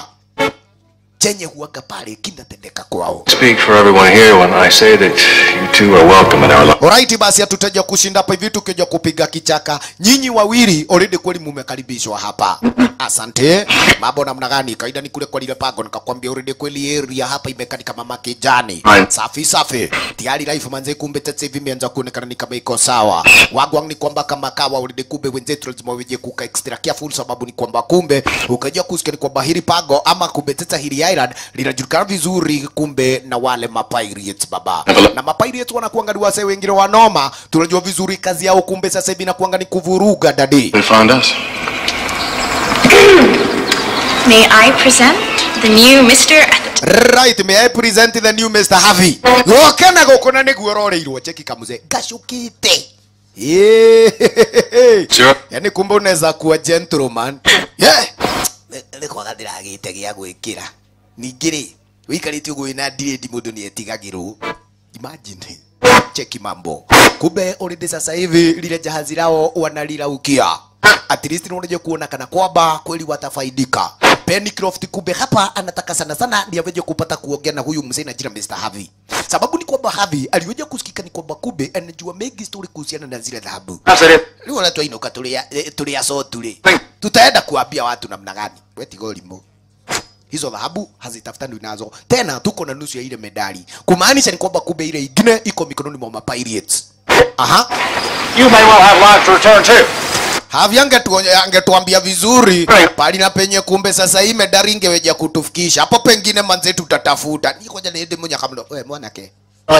Speaker 1: chenye huaga pale kinatendeka kwao.
Speaker 3: Speak for everyone here when I say that you two are welcome in our life.
Speaker 1: Alright, basi hatutaja kushinda hapa hivi tukija kupiga kichaka. Nyinyi wawili already kweli mumekaribishwa hapa. Asante. Mambo namna gani? Kaida ni kule kwa lile pago nikakwambia already kweli area hapa imekani kama makijani. Safi safi. Tayari life manze kumbe tete hivi imeanza kuonekana ni kama iko sawa. Wagwang ni kwamba kama kawa already kumbe wenzetu lazima weje kuka extra careful sababu ni kwamba kumbe ukaja kusikia ni kwamba hili pago ama kumbe tete hili Island linajulikana vizuri kumbe na wale mapirates baba. Na mapirates wanakuanga wase wengine wanoma, tunajua vizuri kazi yao kumbe sasa hivi inakuanga ni kuvuruga dadi.
Speaker 4: They found us.
Speaker 2: May I present the new Mister
Speaker 1: Right, may I present the new Mister Harvey. Gokana gokona niguo roreirwo cheki kamuze gacukite. Yeah.
Speaker 3: Sure.
Speaker 1: Yani kumbe unaweza kuwa gentleman. Yeah. Lekwa gadira gite gya gwikira. Ningiri wikarite ugo ina diredi mundu ni etigagirwo. Imagine. Cheki mambo. Kumbe already sasa hivi lile jahazi lao wanaliraukia. At least unaje kuona kana kwamba kweli watafaidika. Pencroft kumbe hapa anataka sana sana ndiye aweje kupata kuongea na huyu mzee na jina Mister Harvey. Sababu ni kwamba Harvey aliweje kusikika ni kwamba kumbe anajua mengi story kuhusiana na zile dhahabu. Leo watu wainoka tulia tulia so tuli. Tutaenda kuambia watu namna gani? Weti golimo. Hizo dhahabu hazitafutani nazo. Tena tuko na nusu ya ile medali. Kumaanisha ni kwamba kumbe ile ingine iko mikononi mwa pirates. Aha.
Speaker 3: You may well have life to return to.
Speaker 1: Havi angetuambia vizuri pali na penye kumbe sasa hii medali ingeweja kutufikisha hapo pengine manze tutatafuta. Ni koja niende mmoja kama wewe mwanake.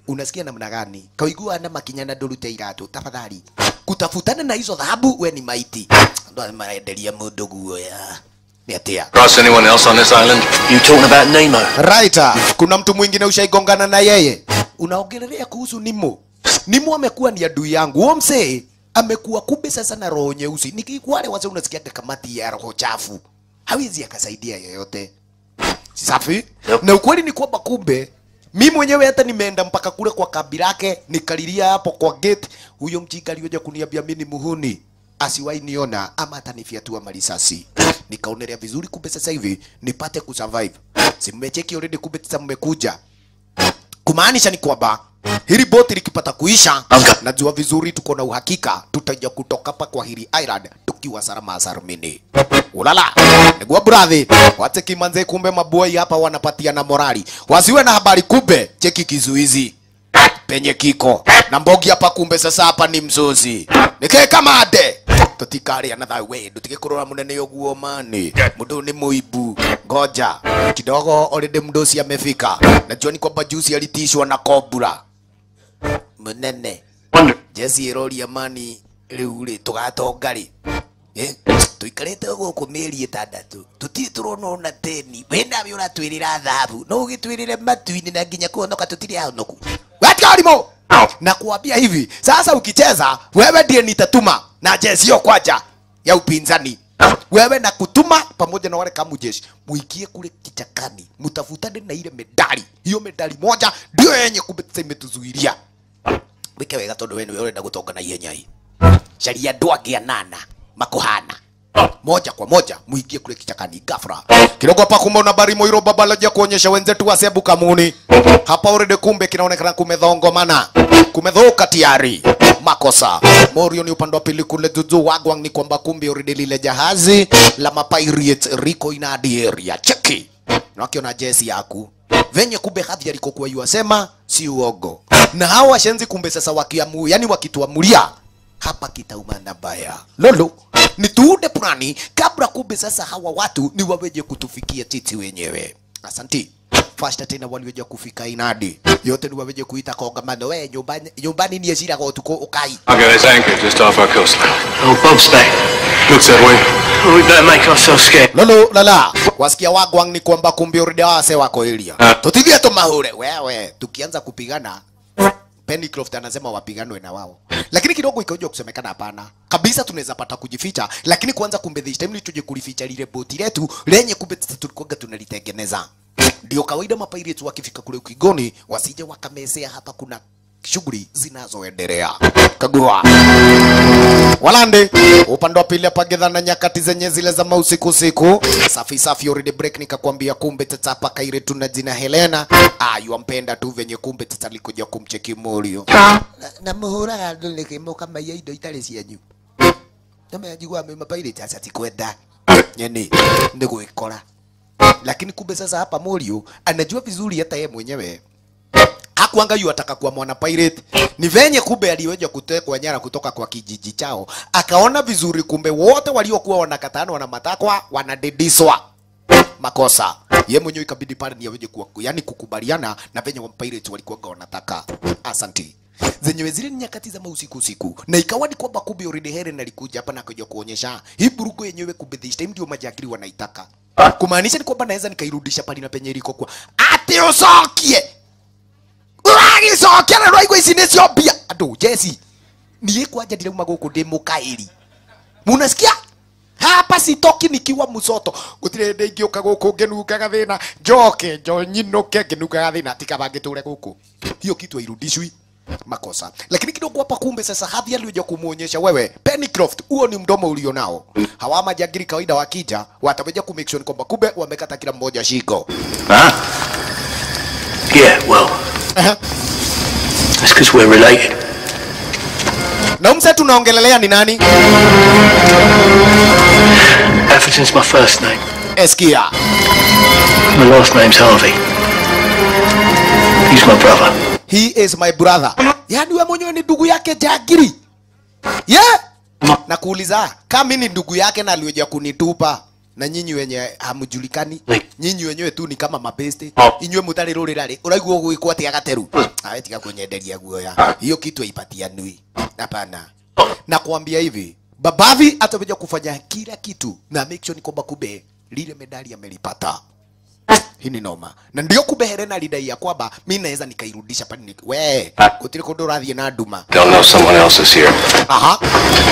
Speaker 1: unasikia namna gani? Kaigua na makinyana ndurute iratu tafadhali. Kutafutana na hizo dhahabu we ni maiti. Ndo maendelea mundu guoya.
Speaker 3: Cross anyone else on this island?
Speaker 4: You talking about Nemo?
Speaker 1: Right. Kuna mtu mwingine ushaigongana na yeye? Unaongelea kuhusu Nemo. Nemo amekuwa ni adui yangu. Huo msee amekuwa kumbe sasa na roho nyeusi. Nikikuwa wale wazee unasikia kamati ya roho chafu. Hawezi akasaidia yeyote. Safi? Yep. Na ukweli ni kwamba kumbe mimi mwenyewe hata nimeenda mpaka kule kwa kabila yake, nikalilia hapo kwa gate, huyo mjinga aliyoja kuniambia mimi muhuni asiwahi niona ama atanifiatua marisasi. Nikaonelea vizuri kumbe sasa hivi nipate kusurvive. Si mmecheki already kumbe sasa mmekuja. Kumaanisha ni kwamba hili boti likipata kuisha, najua vizuri tuko na uhakika tutaja kutoka hapa kwa hili island tukiwa salama salimini. Ulala, nigua brother, wate kimanze kumbe maboy hapa wanapatia na morali. Wasiwe na habari kumbe, cheki kizuizi. Penye kiko. Na mbogi hapa kumbe sasa hapa ni mzozi. Nikae kama ade. Tutikari another way. Tutike kurora munene yoguo mani. Mudu ni muibu. Ngoja. Kidogo already mdosi amefika. Najua ni kwamba juice alitishwa na kobra. Munene. Jesse irori amani riuri tugatongari. Eh? Tuikarete guku meri itandatu. Tuti turona na teni. Wenda bi uratwirira dhahabu. No ugitwirire matuini na nginya kuonoka tutiri ahonoku. Wakarimo. Na kuambia hivi, sasa ukicheza wewe ndiye nitatuma na jeshi hiyo kwaja ya upinzani. Wewe na kutuma pamoja na wale kama jeshi muikie kule kichakani, mtafutane na ile medali. Hiyo medali moja ndio yenye kubetsa imetuzuilia. Wike wega tondu wewe wewe na gutonga na yenya hii. Sharia ndwangia nana makohana. Moja kwa moja muikie kule kichakani gafra. Kidogo hapa kumbe una bari moiro babalaja kuonyesha wenzetu wa Sebu Kamuni. Hapa already kumbe kinaonekana kumedhongomana. Kumedhoka tayari. Makosa. Morio ni upande wa pili kule Juju Wagwang ni kwamba kumbe already lile jahazi la mapirates riko ina area. Cheki. Na wakiona jesi yaku. Venye kumbe hadhi aliko kwa yuasema si uogo. Na hawa washenzi kumbe sasa wakiamu, yani wakituamulia hapa kitaumana baya. Lolo, ni tuude plani kabla kumbe sasa hawa watu ni waweje kutufikia titi wenyewe. Asanti. Fasta tena waliweje kufika inadi. Yote ni waweje kuita kongamano. We nyumbani nyumbani ni ashira kwa tuko ukai.
Speaker 3: Okay, there's anchor just off our coastline.
Speaker 4: Oh, Bob's back.
Speaker 3: Looks that way.
Speaker 4: Oh, we better make ourselves scared.
Speaker 1: Lolo, lala. Wasikia Wagwang ni kwamba kumbe uride wase wako elia. Tutithie tumahure. Wewe, tukianza kupigana Pennycroft anasema wapiganwe na wao. Lakini kidogo ikaoja kusemekana hapana. Kabisa tunaweza pata kujificha, lakini kwanza kumbe this time ni tuje kulificha lile boti letu lenye kumbe tulikuwa tunalitengeneza. Ndio kawaida mapirates wakifika kule ukigoni wasije wakamesea hapa kuna shughuli zinazoendelea. Kagua. Walande upande wa pili hapa gedha na nyakati zenye zile za usiku usiku. Safi safi already break nikakwambia kumbe tata hapa kaire tuna jina Helena. Ah, yuampenda tu venye kumbe tata alikuja kumcheki Morio. Na, na muhura ndo kemo kama yaido itale cianyu. Nama yajigwa me mapirates acha tikwenda. Nyeni ndego ikora. Lakini kumbe sasa hapa Morio anajua vizuri hata yeye mwenyewe. Hakuanga yu ataka kuwa mwana pirate. Ni venye kumbe aliweja kutekwa nyara kutoka kwa kijiji chao. Akaona vizuri kumbe wote waliokuwa wanakatana wana matakwa wanadediswa. Makosa. Ye mwenyewe ikabidi pale ni aweje kuwa yani kukubaliana na venye wa pirate walikuwa wanataka. Asanti. Zenyewe zile nyakati za usiku usiku. Na ikawa ni kwamba kumbe already Helen alikuja hapa na kuja kuonyesha hii burugo yenyewe kumbe this time ndio majagiri wanaitaka. Kumaanisha ni kwamba naweza nikairudisha pale na penye iliko kwa ati usokie. Uragi sokia na roigo isinesio bia. Ado Jesse. Niye kwaja ndile maguku ndimo kairi. Munasikia? Hapa sitoki nikiwa musoto. Gutire ndingi uka guku ngenuka thina. Njoke njo nyinoke ngenuka thina tika bangiture guku. Hiyo kitu hairudishwi. Makosa. Lakini kidogo hapa kumbe sasa hadhi alioja kumuonyesha wewe Pennycroft, huo ni mdomo ulio nao. Hawa majagiri kawaida wakija wataweja ku make sure kwamba kumbe wamekata kila mmoja shiko.
Speaker 4: Ah. Yeah, well.
Speaker 1: Uh-huh.
Speaker 4: That's because we're related.
Speaker 1: Na umse tunaongelelea ni nani?
Speaker 4: Atherton's my first name.
Speaker 1: Eskia.
Speaker 4: My last name's Harvey. He's my brother.
Speaker 1: He is my brother. Yaani wewe mwenyewe ni ndugu yake jagiri. Yeah. Na kuuliza kama mimi ni ndugu yake na alioja kunitupa na nyinyi wenye hamjulikani, nyinyi wenyewe tu ni kama mabeste,
Speaker 4: Oh.
Speaker 1: inywe mutari rurira uraigwo gwikwo atia gateru. Ah, tiga kunyenderia guoya. Hiyo kitu ipatia nui. Hapana. Na kuambia hivi, Babavi atakuja kufanya kila kitu na make sure ni kwamba kube lile medali amelipata. Hii ni noma. Na ndio kube Helena lidai ya kwamba mimi naweza nikairudisha pale ni we kutile kondo radhi na nduma.
Speaker 3: Don't know someone else is here.
Speaker 1: Aha.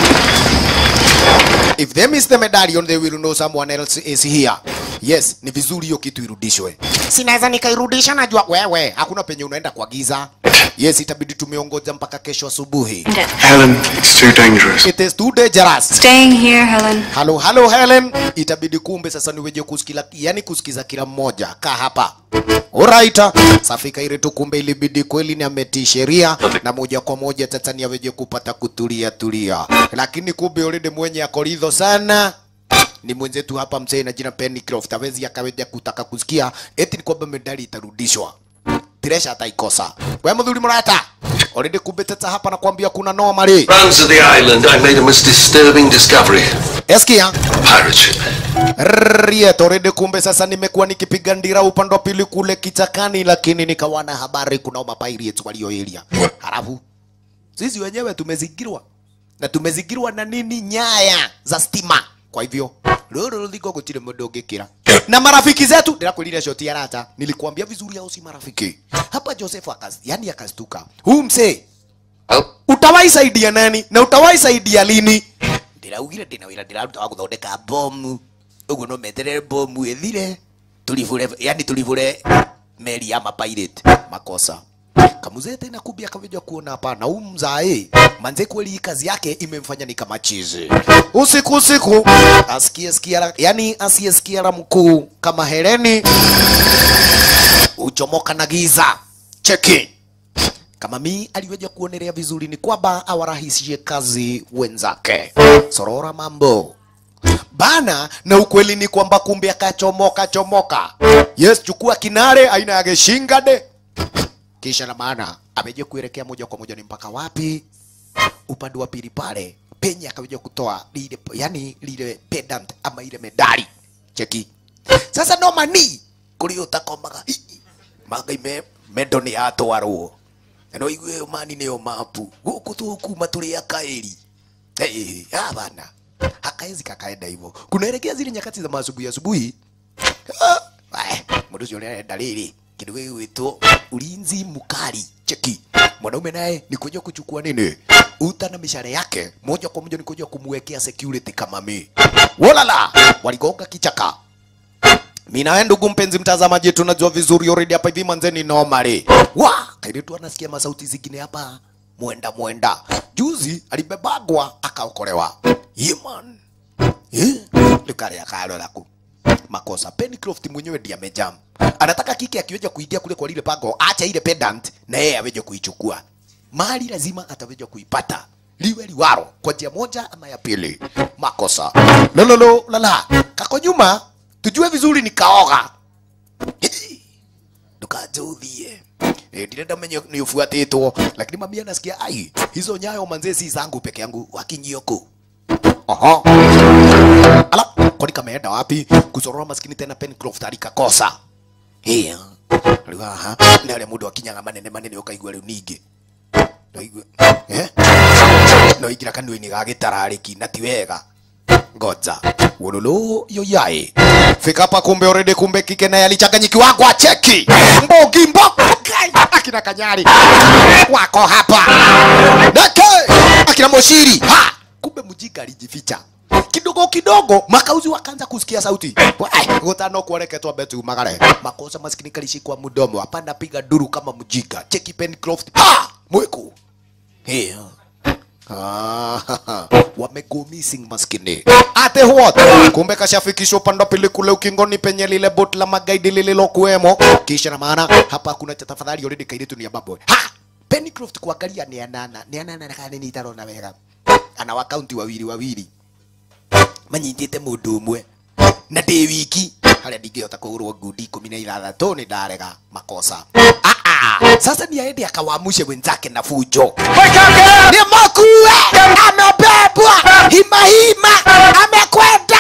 Speaker 1: If they miss the medallion, they will know someone else is here. Yes, ni vizuri hiyo kitu irudishwe. Sinaweza nikairudisha, najua wewe hakuna penye unaenda kwa giza. Yes, itabidi tumeongoja mpaka kesho asubuhi.
Speaker 3: Helen, it's too dangerous.
Speaker 1: It is too dangerous.
Speaker 2: Staying here, Helen.
Speaker 1: Hello, hello Helen. Itabidi kumbe sasa niweje kusikiza, yani kusikiza kila mmoja. Kaa hapa. Alright. Safika ile tu kumbe ilibidi kweli ni ametii sheria na moja kwa moja Tanzania weje kupata kutulia tulia. Lakini kumbe already mwenye akoridho sana. Ni mwenzetu hapa mzee na jina Pennycroft hawezi akaweja kutaka kusikia eti ni kwamba medali itarudishwa. Tresha ataikosa. Wewe mdhuri mrata. Already kumbe tata hapa na kuambia kuna Noah Mari.
Speaker 3: Runs of the island, I made a most disturbing discovery.
Speaker 1: Eskia.
Speaker 3: Pirate ship.
Speaker 1: Riet, already kumbe sasa nimekuwa nikipiga ndira upande wa pili kule kichakani, lakini nikawa na habari kuna mapirates walioelia. Halafu sisi wenyewe tumezingirwa. Na tumezingirwa na nini? Nyaya za stima. Kwa hivyo lolo liko kutile mdoge kila. Na marafiki zetu ndio kulile shoti ya rata. Nilikuambia vizuri au si marafiki. Hapa Joseph akazi, yani akastuka. Huu msee utawai saidia nani na utawai saidia lini? Ndira ugire ndina wira ndira utawa kuthondeka bomu. Ugo no meterere bomu ethire. Tulivure, yani tulivure meli ya mapirate. Makosa. Kamuzete na kubia kaveja kuona hapa na umzae manze kweli kazi yake imemfanya ni kama chizi. Usiku usiku asikie sikia, yani asiyesikia la mkuu kama Heleni uchomoka na giza. Cheki kama mi aliweja kuonelea vizuri ni kwamba awarahisishie kazi wenzake. Sorora mambo bana, na ukweli ni kwamba kumbe akachomoka chomoka. Yes, chukua kinare aina ya geshingade. Kisha na maana ameje kuelekea moja kwa moja ni mpaka wapi? Upande wa pili pale penye akaweja kutoa lile, yani lile pendant ama ile medali. Cheki sasa no mani kuri utakomaga maga ime mendo ni atwaro no igwe mani ne o mapu guku tu kuma tuli ya kaeli eh ah bana hakaezi kakaenda hivyo kunaelekea zile nyakati za asubuhi asubuhi. Ah mdozi yule dalili kidogo wetu ulinzi mkali. Cheki mwanaume naye ni kuja kuchukua nini uta na mishale yake moja kwa moja ni kuja kumwekea security kama mimi. Walala waligonga kichaka. Mimi na ndugu mpenzi mtazamaji tunajua vizuri already hapa hivi manzeni normally. Wa kaidi tu anasikia masauti zingine hapa mwenda mwenda. Juzi alibebagwa akaokolewa. Yeah man. Eh likale akalo lako. Makosa Pennycroft mwenyewe ndiye amejam. Anataka kiki akiweja kuingia kule kwa lile pango, acha ile pendant na yeye aweje kuichukua. Mali lazima ataweja kuipata. Liwe liwaro kwa njia moja ama ya pili. Makosa. Lololo lala. Kako nyuma tujue vizuri ni kaoga. Tukajudhie. Eh direnda menye ni ufuatito, lakini mami anasikia ai hizo nyayo manze si zangu peke yangu wakinyoko. Aha. Ala, kwani kameenda wapi? Kusorora maskini tena Pennycroft alikakosa. Hea. Aliwa ha. Ndale muda wakinyanga manene manene ukaigwa leo nige. Ndoigwe. Eh? No igira kandu ni gagitarariki na ti wega. Ngoja. Wololo yo yae. Fika hapa kumbe already kumbe kike naye alichanganyikiwa kwa cheki. Mbogi mboko. Akina Kanyari. Wako hapa. Dake. Akina Moshiri. Ha. Kumbe mjika alijificha. Kidogo kidogo makauzi wakaanza kusikia sauti. Ai, gotano kuoreketwa betu magare. Makosa maskini kalishikwa mdomo. Hapana piga duru kama mjika. Cheki Pennycroft. Ah, mweko. Hey. Ah, wamego missing maskini. Ate what? Kumbe kashafikishwa upande pili kule ukingoni penye lile bot la magaidi lililokuwemo. Kisha na maana hapa kuna cha tafadhali already kaiditu ni ya babo. Ha! Pennycroft kuangalia ni anana. Ni anana na kanini itarona wega. Ana wakaunti wawili wawili. Manyitite mundu umwe na ndi wiki haria ndingihota kugurwo ngundi kumi na ithathatũ ni ndarega. Makosa. Ah ah, sasa ni aende akawamushe wenzake na fujo. Ni makuwe amebebwa hima hima amekwenda.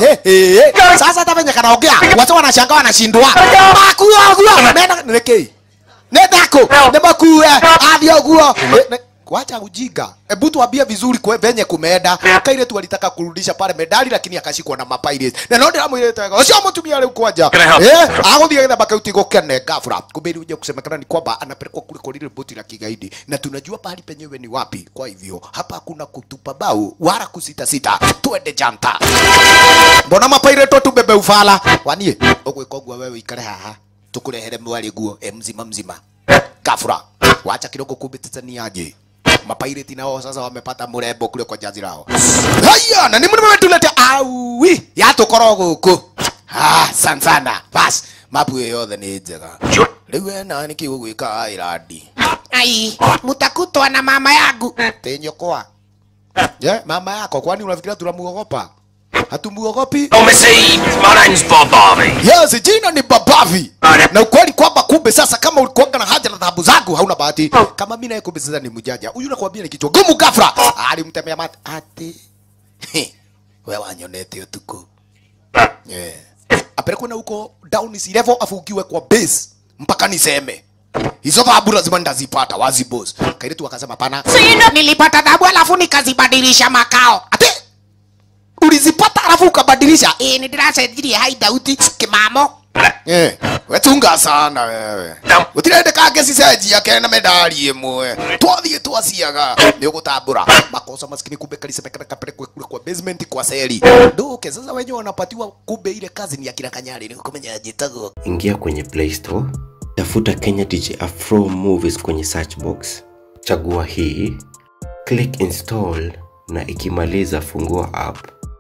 Speaker 1: Eh eh. Sasa hata venye kanaongea, watu wanashangaa wanashindwa. Makuo guo. Nenda nilekei. Nenda ko. Nenda kuwe. Adio guo. Wacha ujinga. Hebu tuambie vizuri kwa venye kumeenda. Kaire tu alitaka kurudisha pale medali lakini akashikwa na mapirates. Na ndio ndio mwileta. Usio mtumia leo kwaja. Eh, agothia getha baka utigo kene gafura. Kumbe uje kusemekana ni kwamba anapelekwa kule kwa lile boti la kigaidi. Na tunajua pahali penyewe ni wapi. Kwa hivyo hapa hakuna kutupa bau wala kusita sita. Twende janta. Mbona mapirates tu bebe ufala? Wanie, ogweka ogwa wewe ikare haha. Tukurehere mwali guo e mzima mzima. Gafura. Wacha kidogo kumbe Tanzaniaje. Mapirate nao sasa wamepata mrembo kule kwa jazi lao. Haya, na nini mmetuleta aui? Ya tukoro guku. Ah, sansana. Bas, mapu yothe ni njega. Riwe na niki ugwika iradi. Ai, mutakutwa na mama yangu. Tenyokwa. Je, mama yako kwani unafikiria tunamuogopa? Hatumuogopi?
Speaker 6: Oh, Missy, my name's Bob Harvey.
Speaker 1: Yes, jina ni Babavi. Na ukweli kwamba kumbe sasa kama ulikuwa na haja na dhahabu zangu hauna bahati. Kama mimi naye kumbe sasa ni mjanja. Huyu nakwambia ni kichwa gumu ghafla. Alimtemea mate ati. Wewe wanyonete utuko. Eh. Apelekwe na huko down is level afukiwe kwa base mpaka niseme. Hizo dhahabu lazima ndazipata wazi boss. Kaile tu akasema pana. Sina nilipata dhahabu alafu nikazibadilisha makao. Ati ulizipata alafu ukabadilisha. Eh, ni dirasa jiri haidauti kimamo. Eh, wetunga sana wewe. Utirende kage siseji yake na medali imwe. Twathie twasiaga ni ugutambura. Makosa maskini kumbe kalisemekana kapelekwe kule kwa basement kwa seli. Ndoke sasa wenyewe wanapatiwa kumbe ile kazi ni ya kila Kanyari ni kumenya jitago.
Speaker 5: Ingia kwenye Play Store, tafuta Kenya D J Afro Movies kwenye search box. Chagua hii, click install na ikimaliza fungua app.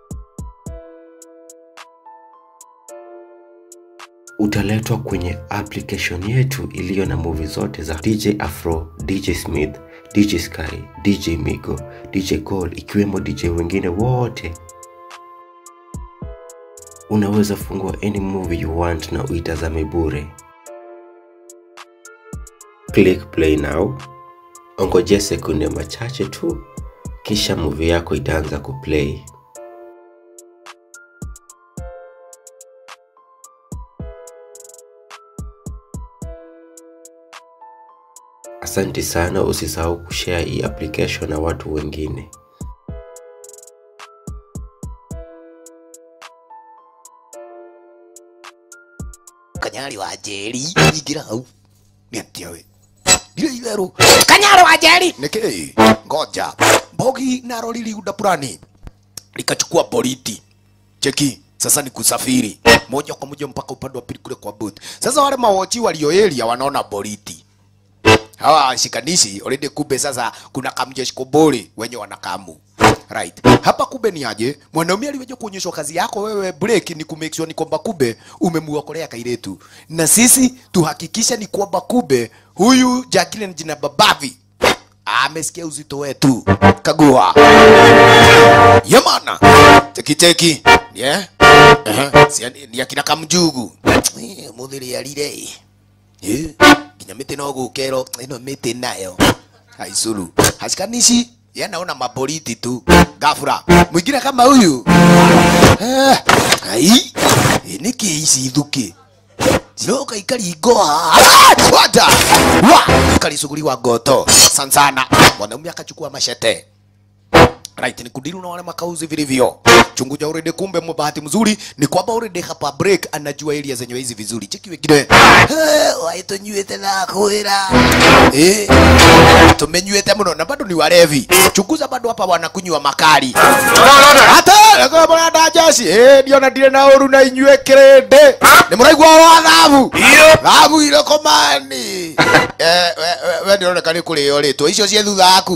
Speaker 5: Utaletwa kwenye application yetu iliyo na movie zote za D J Afro, D J Smith, D J Sky, D J Migo, D J Gold ikiwemo D J wengine wote. Unaweza fungua any movie you want na uitazame bure. Click play now. Ongoje sekunde machache tu, kisha movie yako itaanza kuplay. Asante sana, usisahau kushare hii application na watu wengine.
Speaker 1: Kanyari wa Jerry igira hau. Ni atiawe. Ile ilero. Kanyari wa Jerry. Neke. Ngoja. Bogi na rolili udapurani. Likachukua boliti. Cheki. Sasa ni kusafiri. Moja kwa moja mpaka upande wa pili kule kwa boat. Sasa wale mawochi walioelia wanaona boliti. Hawa shikanishi already kumbe sasa kuna kamjeshi kobole wenye wanakamu. Right. Hapa kumbe ni aje? Mwanaume aliweje kuonyeshwa kazi yako wewe break ni ku make sure ni kwamba kumbe umemuokolea Kairetu. Na sisi tuhakikisha ni kwamba kumbe huyu Jacqueline jina Babavi amesikia uzito wetu. Kagua. Yamana. Teki teki. Yeah. Eh. Si ni akina kamjugu. Eh, mudhiri alile. Eh. Kinya miti no gukero ino miti nayo haisuru hasikanishi yanaona mapoliti tu gafura mwingine kama huyu eh ai niki hizi dhuki ziroka ikali goa wada wa kali suguri wa goto sansana mwanaume akachukua mashete. Right, ni kudiru na wale makauzi vilivyo. Chunguja already kumbe mbahati mzuri ni kwamba already hapa break anajua area zenyewe hizi vizuri. Cheki wengine. Eh, waito nywete na kuira. Eh. Tumenywete mno na bado ni walevi. Chunguza bado hapa wanakunywa makali. Hata kwa bwana dajasi. Eh, ndio na dire na oru na inywe krede. Ni muraigwa wa dhabu. Dhabu ile komani. Eh, wewe ndio unakani kule yole. To hizo cie thutha aku.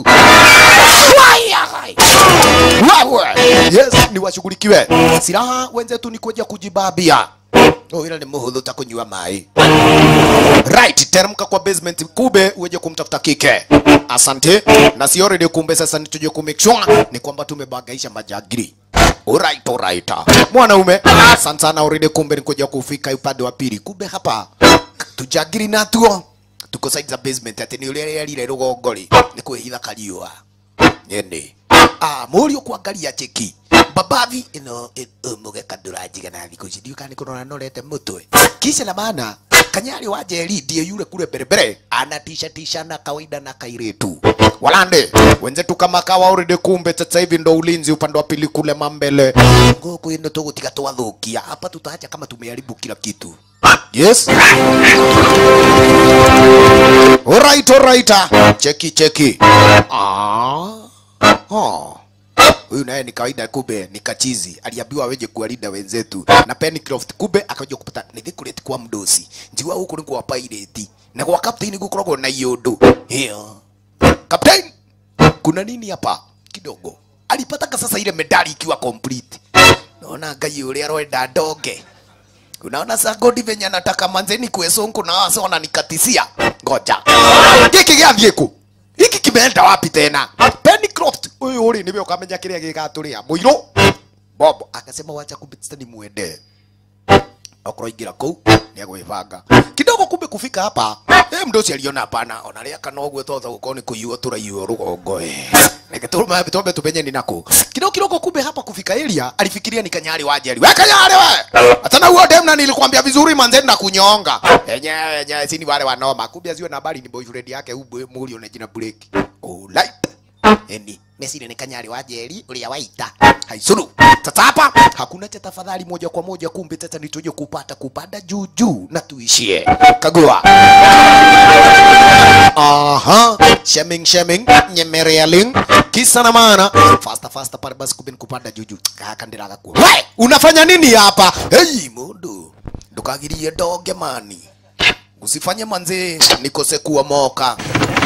Speaker 1: Wawe. Yes, ni washughulikiwe. Silaha wenzetu ni kuja kujibabia. Oh, ila ni muhudhu takunywa mai. Right, teremka kwa basement kube uweje kumtafuta kike. Asante. Na si already kumbe sasa ni tuje ku make sure ni kwamba tumebagaisha majagiri. Alright, alright. Mwanaume, asante sana already kumbe ni kuja kufika upande wa pili. Kumbe hapa tujagiri na tuo. Tuko side za basement ati ni ule ile rugongori. Ni kuhitha kaliwa. Yende. Ah, muri kuangalia cheki. babavi ino umuge kaduraji kana thiko ici ndiuka ni kurona norete mutwe kisha na maana Kanyari wa Jeri ndiye yule kule berebere ana tisha tisha na kawaida na kairetu walande wenzetu kama kawa already kumbe sasa hivi ndo ulinzi upande wa pili kule mambele ngoko ino tugutika tuwadhukia hapa tutaacha kama tumeharibu kila kitu. Yes. Alright, alright. Cheki cheki. Ah. Oh. Huyu naye ni kawaida kube ni kachizi. Aliambiwa weje kuwalinda wenzetu. Na Pencroft kube akaja kupata ni thikureti kwa mdosi. Njiwa huko ni kwa pirate. Na kwa captain gukoragwo na yodo. Hiyo. Captain, kuna nini hapa? Kidogo. Alipata sasa ile medali ikiwa complete. Naona ngai ule aroenda doge. Unaona sagodi venye nataka manzeni kuesonko na wasa wananikatisia. Ngoja. Kiki giathie ku. Hiki kimeenda wapi tena? Pencroft. Huyu uri niwe ukamenya kiria gigaturia. Muiro. Bob akasema wacha kubitsta ni muende. Okroingira kou ni agwibanga. Kidogo kumbe kufika hapa. Eh mdosi aliona hapana. Onalia kanogwe totha ukoni kuyuo turayuo rugongo eh. Nikituma bitombe tupenye ni nako. Kidogo kidogo kumbe hapa kufika area alifikiria ni Kanyari wa Jeri. Wewe Kanyari wewe. Atana huo dem na nilikwambia vizuri manzeni na kunyonga. Yenyewe yenyewe sini wale wanoma. Kumbe aziwe na habari ni boyfriend yake ubwe muri one jina break. Alright. Eni mesile ni Kanyari wa Jeri ulia waita. Haisuru. Sasa hapa hakuna cha tafadhali moja kwa moja kumbe sasa nitoje kupata kupanda juu juu na tuishie. Kagua. Aha, shaming shaming nyemerealing kisa na maana faster faster pale basi kubin kupanda juju kaka ndiraga kwa wewe unafanya nini hapa? Hey mundu ndukagirie doge mani usifanye manze nikose kuwa moka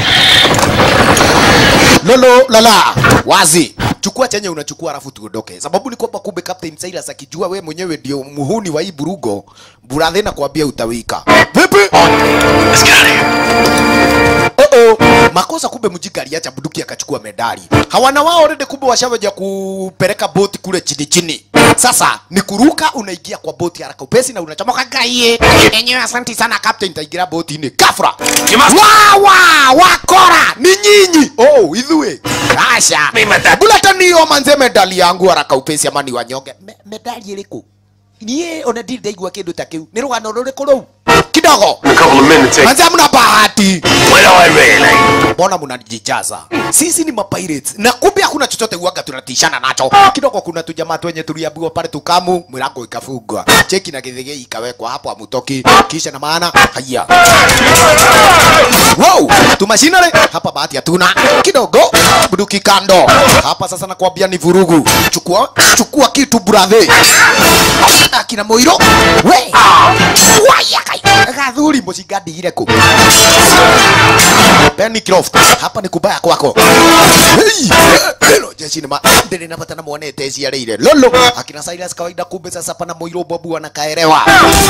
Speaker 1: lolo lala wazi chukua chenye unachukua alafu tuondoke sababu ni kwamba kumbe Captain Silas akijua we mwenyewe ndio muhuni wa hii burugo buradhe na kuambia utawika vipi.
Speaker 4: Let's get out of here.
Speaker 1: Oh, makosa kumbe mjika aliacha buduki akachukua medali. Hawana wao already kumbe washaweja kupeleka boti kule chini chini. Sasa ni kuruka unaingia kwa boti haraka upesi na unachomoka gaie. Enyewe asante sana Captain taigira boti ni kafra. Wa wa wakora ni nyinyi. Oh, idhuwe. Rasha. Bulata niyo manze medali yangu haraka upesi amani wanyonge. Me, medali iliko. Niye ona dili daigwa kindu takiu. Ni rugano ruriko ruu. Kidogo.
Speaker 3: A couple of minutes.
Speaker 1: Manze mna bahati.
Speaker 3: When I really.
Speaker 1: Mbona mnajijaza? Sisi ni mapirates. Na kumbe hakuna chochote uaga tunatishana nacho. Kidogo kuna tujamaa wenye tuliambiwa pale tukamu, mlango ikafungwa. Cheki na kidhege ikawekwa hapo amutoki. Kisha na maana haya. Wow, tumashinare hapa bahati hatuna. Kidogo buduki kando. Hapa sasa nakwambia ni vurugu. Chukua, chukua kitu brother. Akina Moiro. We. Waya kai. Gathuri musigadi ireko. Pencroft hapa ni kubaya kwako. Hey, hello jeshi nima ndene napata na muone tezi ya ile. Lolo akina Silas kawaida kumbe sasa pana Moiro Bobu anakaelewa.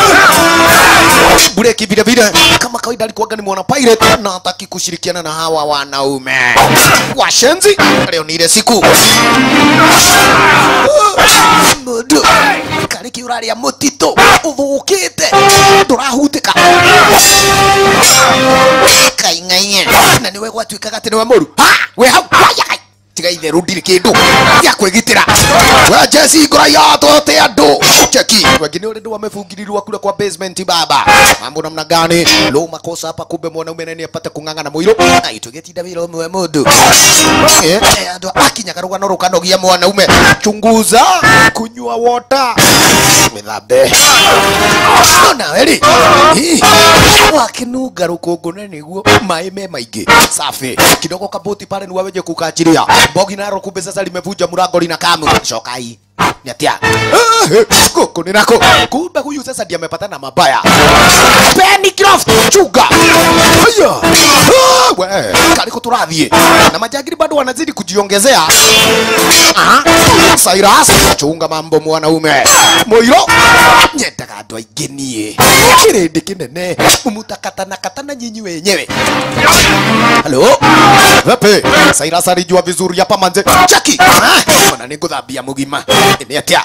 Speaker 1: Bureki vile vile kama kawaida alikuwa ni mwana pirate na hataki kushirikiana na hawa wanaume. Washenzi leo ni ile siku. Mudu kaliki urari ya motito uvukite turahuteka kaingaye na niwe watu ikagate niwe moru ha we ha waya kai tiga ile rudi kindu ya kwegitira wa Jesse gora ya tote ado cheki wengine wale ndio wamefungirirwa kule kwa basement baba mambo namna gani lo makosa hapa kumbe mwanaume nani apate kunganga na Moiro na itogetida vile mwe modu eh ado akinyakaruga no rukanogia mwanaume chunguza kunywa water mithabe ona eri wakinuga rukongo niguo mai me maingi safi kidogo kaboti pale ni waweje kukachiria bogi naro kumbe sasa limevuja mlango lina kamu shokai nyatia koko ni nako kumbe huyu sasa ndiye amepatana mabaya Pencroft chuga haya we kaliko turathie na majagiri bado wanazidi kujiongezea aha Cyrus chunga mambo mwanaume Moiro nyetaka ndo igenie kirende kinene umutakatana katana nyinyi wenyewe halo vipi Cyrus alijua vizuri hapa manze cheki mana ningudhabia mugima ni atia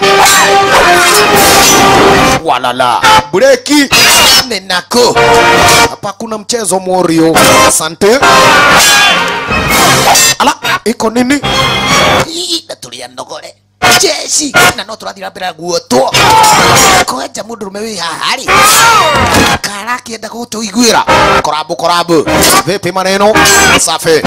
Speaker 1: walala breki nenako hapa kuna mchezo Morio asante ala iko nini hii natulia ndogore jeshi na no turathira mbere guotwo kwenja mundu rume wi haha ri kara kienda gutuiguira korabu korabu vipi maneno safi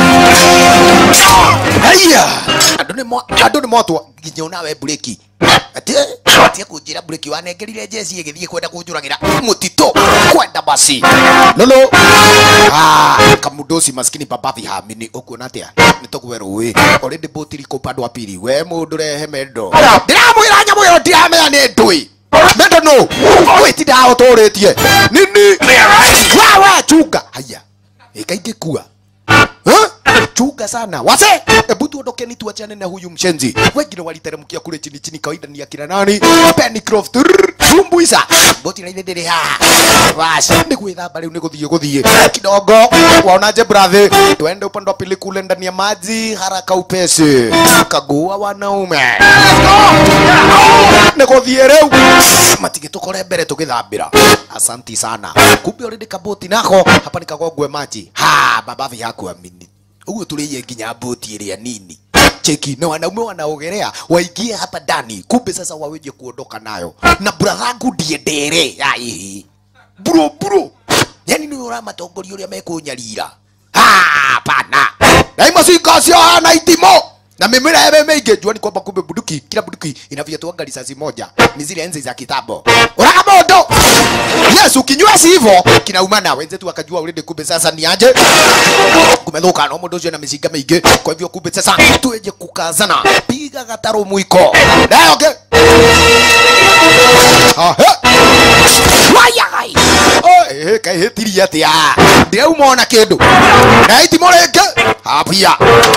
Speaker 1: haya andu ni mo andu ni motwa nginya unawe breki ati ati kunjira breki wanengerire jeshi igithie kwenda kunjuragira mutito kwenda basi lolo ah kamudosi maskini babavi hamini okuona atia nitogwero we already botiri ko pando apiri we mundu rehe mendo ndiramwira nyamu yo ndiamea ni ndui mendo no witi dao toretie nini wawa chuka haya ikaige kuwa huh? Chuka sana wase ebu tuondokeni tuachane na huyu mshenzi wengine waliteremkia kule chini chini kawaida ni akina nani Pennycroft tumbuiza boti na ile ha basi ni gwithamba riu ni guthie guthie kidogo waonaje brother twende upande wa pili kule ndani ya maji haraka upesi kagua wanaume ni guthie riu matige tukore mbere tugithambira asanti sana kumbe already kaboti nako hapa nikagogwe maji ha babavi hakuamini ugu tuliye nginya boti ile nini cheki na wanaume wanaogelea waingie hapa ndani kumbe sasa waweje kuondoka nayo na brother ndiye ndere ai bro bro yani ni urama tongoria uria mekunyarira ha pana daima sikasio na itimo na mimira ebe meigejua ni kwamba kumbe bunduki kila bunduki inavyatoa gari sasi moja ni zile enzi za kitambo uraka mondo yes ukinywesi hivyo kinaumana wenzetu wakajua already kumbe sasa ni aje kumeluka no mondo na miziga meige kwa hivyo kumbe sasa tueje kukazana piga gataro mwiko na okay ah waya gai oh eh kai hetiri atia ndio umeona kindu na itimoreke hapia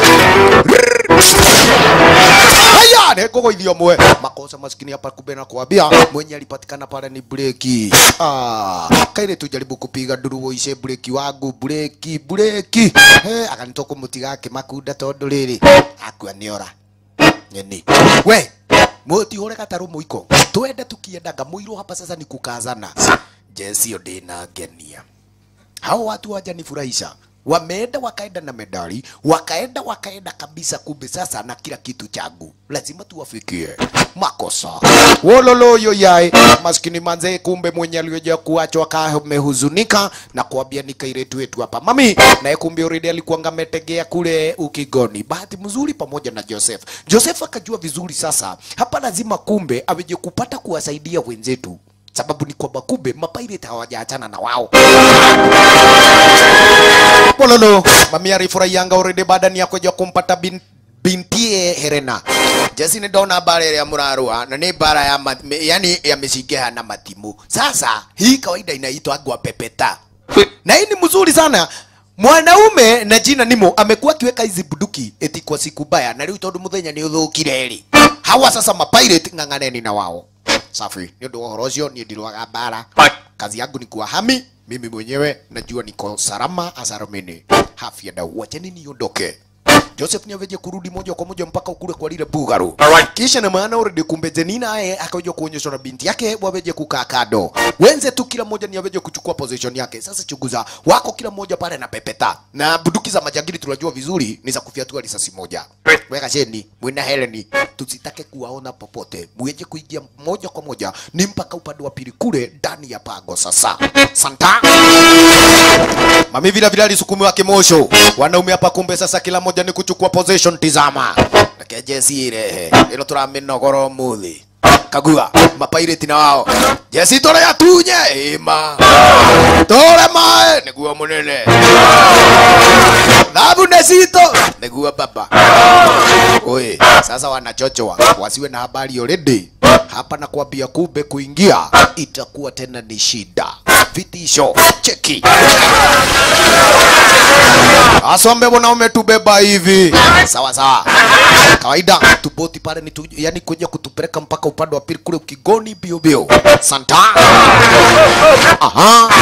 Speaker 1: haya ne gogo ithio mwe makosa maskini hapa kumbe na kuambia mwenye alipatikana pale ni breki ah kaile tujaribu kupiga nduru ise breki wangu breki breki eh akanitoka mutigake makunda tondu riri akua niora nyeni we moti hore kataro muiko twende tukiendaga muiro hapa sasa ni kukazana jesi odena genia hao watu waja nifurahisha wameenda wakaenda na medali wakaenda wakaenda kabisa kumbe sasa na kila kitu changu lazima tuwafikie makosa wololo yo yai maskini manze kumbe mwenye aliyoja kuachwa akamehuzunika na kuambia nikairetu wetu hapa mami na kumbe already alikuwa ngametegea kule ukigoni bahati mzuri pamoja na Joseph Joseph akajua vizuri sasa hapa lazima kumbe aweje kupata kuwasaidia wenzetu sababu ni kwamba kumbe mapirate hawajaachana na wao pololo mami alifurahianga already baada ni yakoja kumpata bin bintie Helena jesi ni dona habari ya murarua na ni bara ya mat, yani ya misigeha na matimu sasa hii kawaida inaitwa agwa pepeta na hii ni mzuri sana mwanaume na jina nimo amekuwa kiweka hizi buduki eti kwa siku baya na leo tondu muthenya ni uthukire ri hawa sasa mapirate nganganeni na wao safi ni ndo horocio ni ndirwaga bara kazi yangu ni kuwahami mimi mwenyewe najua niko salama asaramini hafya na wacheni niondoke Joseph ni aveje kurudi moja kwa moja mpaka ukule kwa lile bugaru kisha na maana already kumbe Jenina aye akaja kuonyeshwa na binti yake waveje kukaa kado wenze tu kila moja ni aveje kuchukua position yake sasa chuguza wako kila moja pale na pepeta na buduki za majangili tunajua vizuri ni za kufyatua risasi moja weka cheni mwina Heleni tusitake kuwaona popote mueje kuingia moja kwa moja ni mpaka upande wa pili kule ndani ya pago sasa santa mami vile vile alisukumiwa wake mosho wanaume hapa kumbe sasa kila moja ni kuchukua position tizama nakejesi ile ilo turaminogoro muthi kagua mapirate na wao jesi tore ya tunye ima tore mae niguo munene dhabu nesito niguo baba oe sasa wanachochoa wasiwe na habari already hapa na kuambia kumbe kuingia itakuwa tena ni shida vitisho cheki asombe bwana umetubeba hivi sawa sawa kawaida tuboti pale ni tu, yani kuja kutupeleka mpaka upande wa pili kule ukigoni bio bio santa aha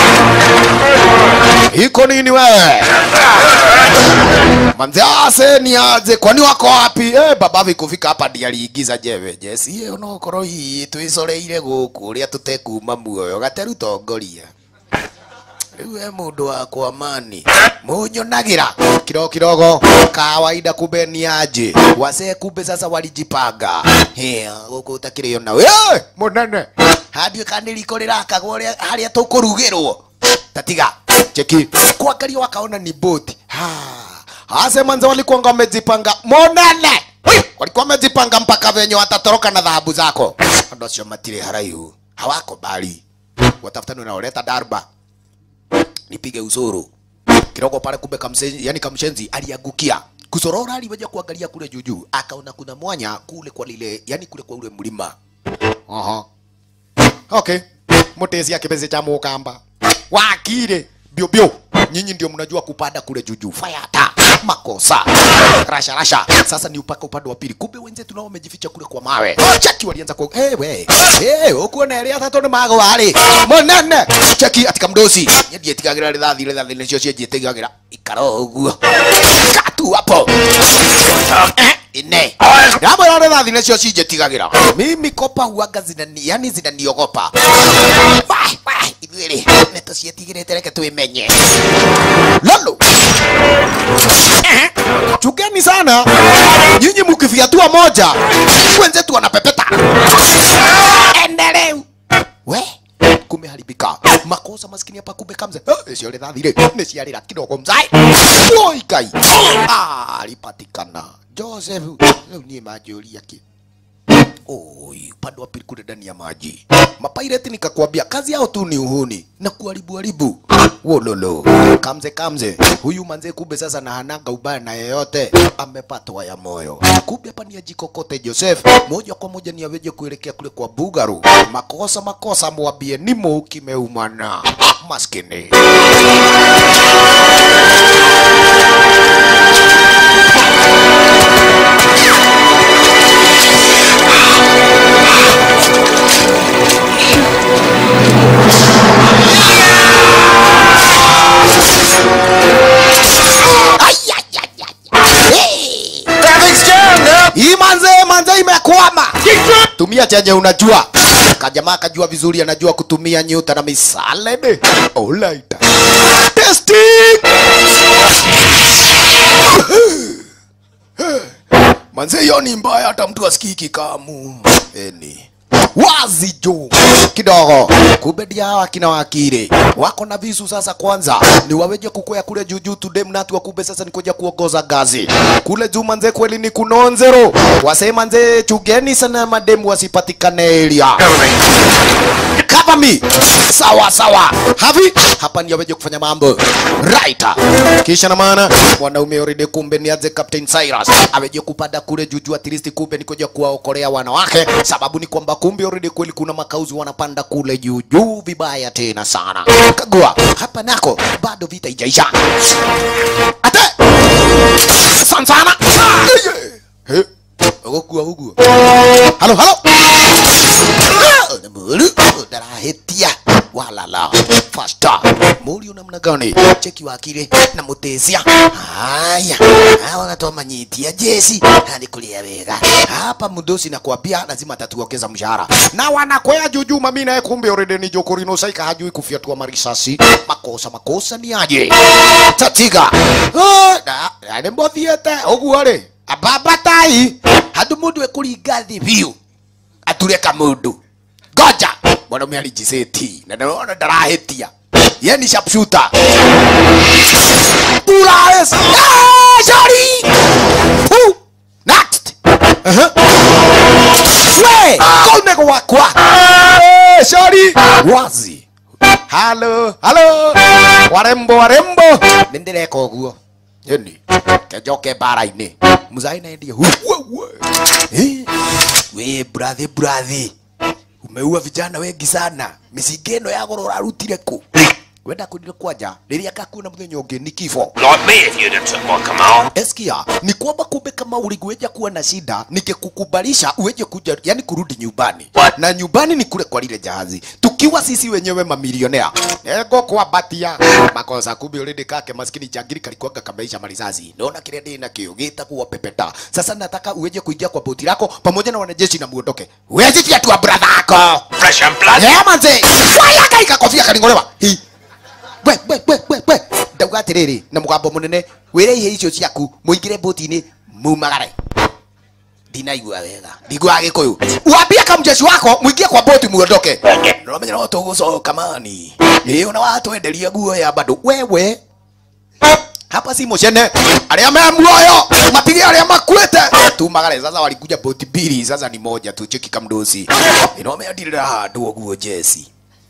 Speaker 1: iko nini wewe manze ase ni aje kwani wako wapi eh babavi kufika hapa ndiye aliigiza jewe jesi ye onokoro hii tuisoreire guku ria tutekuma muoyo gateru tongoria Iwe mundu wa kwa amani. Munyo nagira. Kidogo kidogo. Kawaida kumbe ni aje. Wazee kumbe sasa walijipanga. Hea, huko utakiriyo na. Eh, munene. Hadi kanili kolera kagore haria tukurugirwo. Tatiga. Cheki. Kuangalia wakaona ni boti. Ha. Hase manza walikuwa wamejipanga. Munene. Walikuwa wamejipanga mpaka venye watatoroka na dhahabu zako. Ndo sio matire haraihu. Hawako bali. Watafutani unaoleta darba. Nipige usuru. Kidogo pale kumbe kamsenzi, yani kamshenzi aliangukia. Kusorora aliweja kuangalia kule juju. Akaona kuna mwanya kule kwa lile, yani kule kwa ule mlima. Aha. Okay. Mutezi akibeze cha mukamba. Wakire. Bio bio. Nyinyi ndio mnajua kupanda kule juju. Fayata. Makosa. Rasha rasha. Sasa ni upaka upande wa pili. Kumbe wenzetu nao wamejificha kule kwa mawe. Cheki walianza kwa eh we. Eh huko na ile hata mago wale. Monane. Cheki atika mdosi. Yedi etigagira rithathi rithathi nicio cie etigagira. Ikaro guo. Katu hapo. Ine. Jambo la rithathi nicio cie etigagira. Mimi kopa huaga zinani, yani zinaniogopa. Bye bye. Idwele. Neto cie etigirete reke tuimenye. Lolo. Chukeni sana. Nyinyi mkifiatua moja, wenzetu wanapepeta. Endeleu. We, kumeharibika. Makosa maskini hapa kumbe kamze. Eh, sio rithathi ile. Niciarira kidogo mzai. Oi kai. Ah, alipatikana. Joseph, leo ni majori yake. Oi, upande wa pili kule ndani ya maji. Mapirate nikakwambia kazi yao tu ni uhuni na kuharibu haribu. Wololo. Kamze kamze. Huyu manze kumbe sasa na hananga ubaya na yeyote. Amepatwa ya moyo. Kumbe hapa ni ajikokote Joseph. Moja kwa moja ni aweje kuelekea kule kwa Bugaru. Makosa makosa mwambie nimo kimeumana. Maskini. Hii manze manze imekwama. Tumia chenye unajua. Kajamaa kajua vizuri, anajua kutumia nyuta na misalebe. Alright. Testing. Manze hiyo ni mbaya hata mtu asikiki kamu. Eni. Wazi jo kidogo. Kumbe dia hawa kina wakire wako na visu sasa. Kwanza ni waweje kukwea kule juju today mnatu wa kumbe sasa nikoja kuongoza gazi kule juu manze. Kweli ni kunonzero wasema nze chugeni sana mademu wasipatikane area. Cover me. Sawa sawa. Havi hapa ni waweje kufanya mambo right. Kisha na maana wanaume already kumbe ni aje Captain Cyrus aweje kupanda kule juju at least kumbe nikoja kuwaokolea wanawake, sababu ni kwamba kumbe already kweli kuna makauzi wanapanda kule juu juu vibaya tena sana. Kagua hapa nako bado vita ijaisha. Ate sana sana. He ogua ogua. Halo halo. Mbulu dara hetia wala la faster. Muri unamna gani? Cheki wakile na mutezia. Haya. Hao natoa manyitia jesi. Hadi kulia wega. Hapa mdosi na kuambia lazima atatuongeza mshahara. Na wanakwea juju mami naye kumbe already ni jokorino saika hajui kufiatua marisasi. Makosa makosa ni aje. Tatiga. Oh, na nembo thiete oguare. Ababa tai. Hadu mundu ekuringathi view. Atureka mundu. Goja. Bwana mimi alijiseti. Na naona darahetia. Yeye ni sharpshooter. Ulaes. Ah, sorry. Who? Next. Uh-huh. We, kolme kwa kwa. Eh, sorry. Wazi. Hello, hello. Warembo, warembo. Nendele koguo. Yeni. Kejoke bara-ini. Muzai na ndio. Eh. We, brother, brother. Umeua vijana wengi sana. Misigeno yako urarutire ku. Wenda kunile kwaja. Lilia kakuna mwenye unge ni kifo.
Speaker 6: Like me if you'd have took my command.
Speaker 1: Eskia, ni kwamba kumbe kama ulikuweja kuwa na shida, nikekukubalisha uweje kuja, yani kurudi nyumbani.
Speaker 6: What?
Speaker 1: Na nyumbani ni kule kwa lile jahazi. Tukiwa sisi wenyewe mamilionea. Ego kwa batia. Makosa kumbe ulede kake maskini jangiri kalikuanga kameisha malizazi. Naona kile dina kio gita kuwa pepeta. Sasa nataka uweje kuingia kwa boti lako pamoja na wanajeshi na muondoke. Uweje pia tu brother yako.
Speaker 6: Fresh and blood.
Speaker 1: Yeah manze. Waya kaika kofia kalingolewa. Hii. we we we we we ndauga atiriri na mugambo munene wire ihe icio ciaku muingire boti-ini mumagare dinaigua wega ndigwa gikuyu uambia kamjeshi wako muingie kwa boti muondoke no menya no tugucoka mani ni una watwenderia nguo ya bado wewe hapa si moshene aria me muoyo mapige aria makwete tu magare sasa walikuja boti mbili sasa ni moja tu cheki kamdosi no menya ndira handu oguo jesi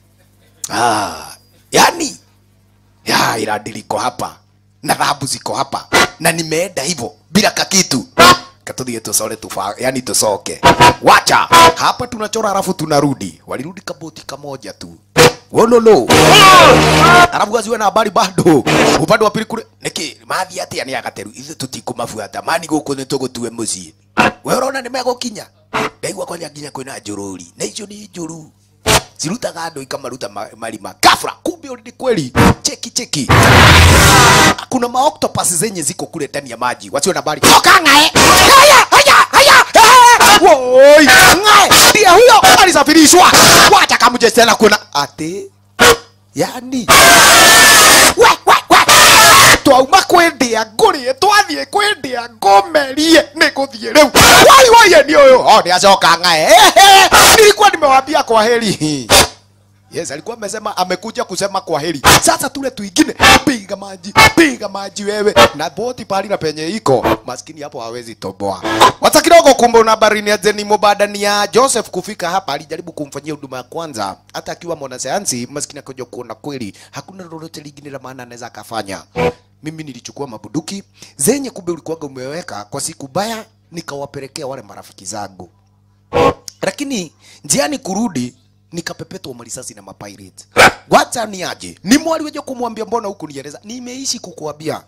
Speaker 1: ah yani ya iradiriko hapa na dhahabu ziko hapa na nimeenda hivyo bila kakitu katuthie tusore tufa yani tusoke wacha hapa tunachora alafu tunarudi walirudi kaboti kamoja tu wololo alafu gaziwe na habari bado upande wa pili kule niki mathi atia ni agateru ithu tutikumafuata mani guku ni tugutue mucii we urona ni megukinya ndaigua kwa nginya kwina njururi na icio ni njuru zirutaga andu ikamaruta marima kafra kumbe ni kweli cheki cheki kuna ma octopus zenye ziko kule ndani ya maji wasio na habari toka ngae haya haya haya woi ngae ndio huyo alisafirishwa wacha kamuje tena kuna ate yani we we we twauma kwendia ngurie twathie kwendia ngomerie nikuthie riu wai wai ni uyu oh ni acoka ngae nilikuwa nimewaambia kwa heri. Yes, alikuwa amesema amekuja kusema kwa heri. Sasa tule tuingine piga maji, piga maji wewe. Na boti pali na penye iko, maskini hapo hawezi toboa. Wacha kidogo kumbe una habari ni Zeni Mobadani ya Joseph kufika hapa alijaribu kumfanyia huduma ya kwanza. Hata akiwa mwanasayansi, maskini akaja kuona kweli hakuna lolote lingine la maana anaweza akafanya. Mimi nilichukua mabuduki zenye kumbe ulikuwa umeweka kwa siku baya nikawapelekea wale marafiki zangu. Lakini njiani kurudi nikapepetwa marisasi na mapirate. Wacha ni aje? Ni mwali weje kumwambia mbona huku nieleza? Nimeishi kukuambia.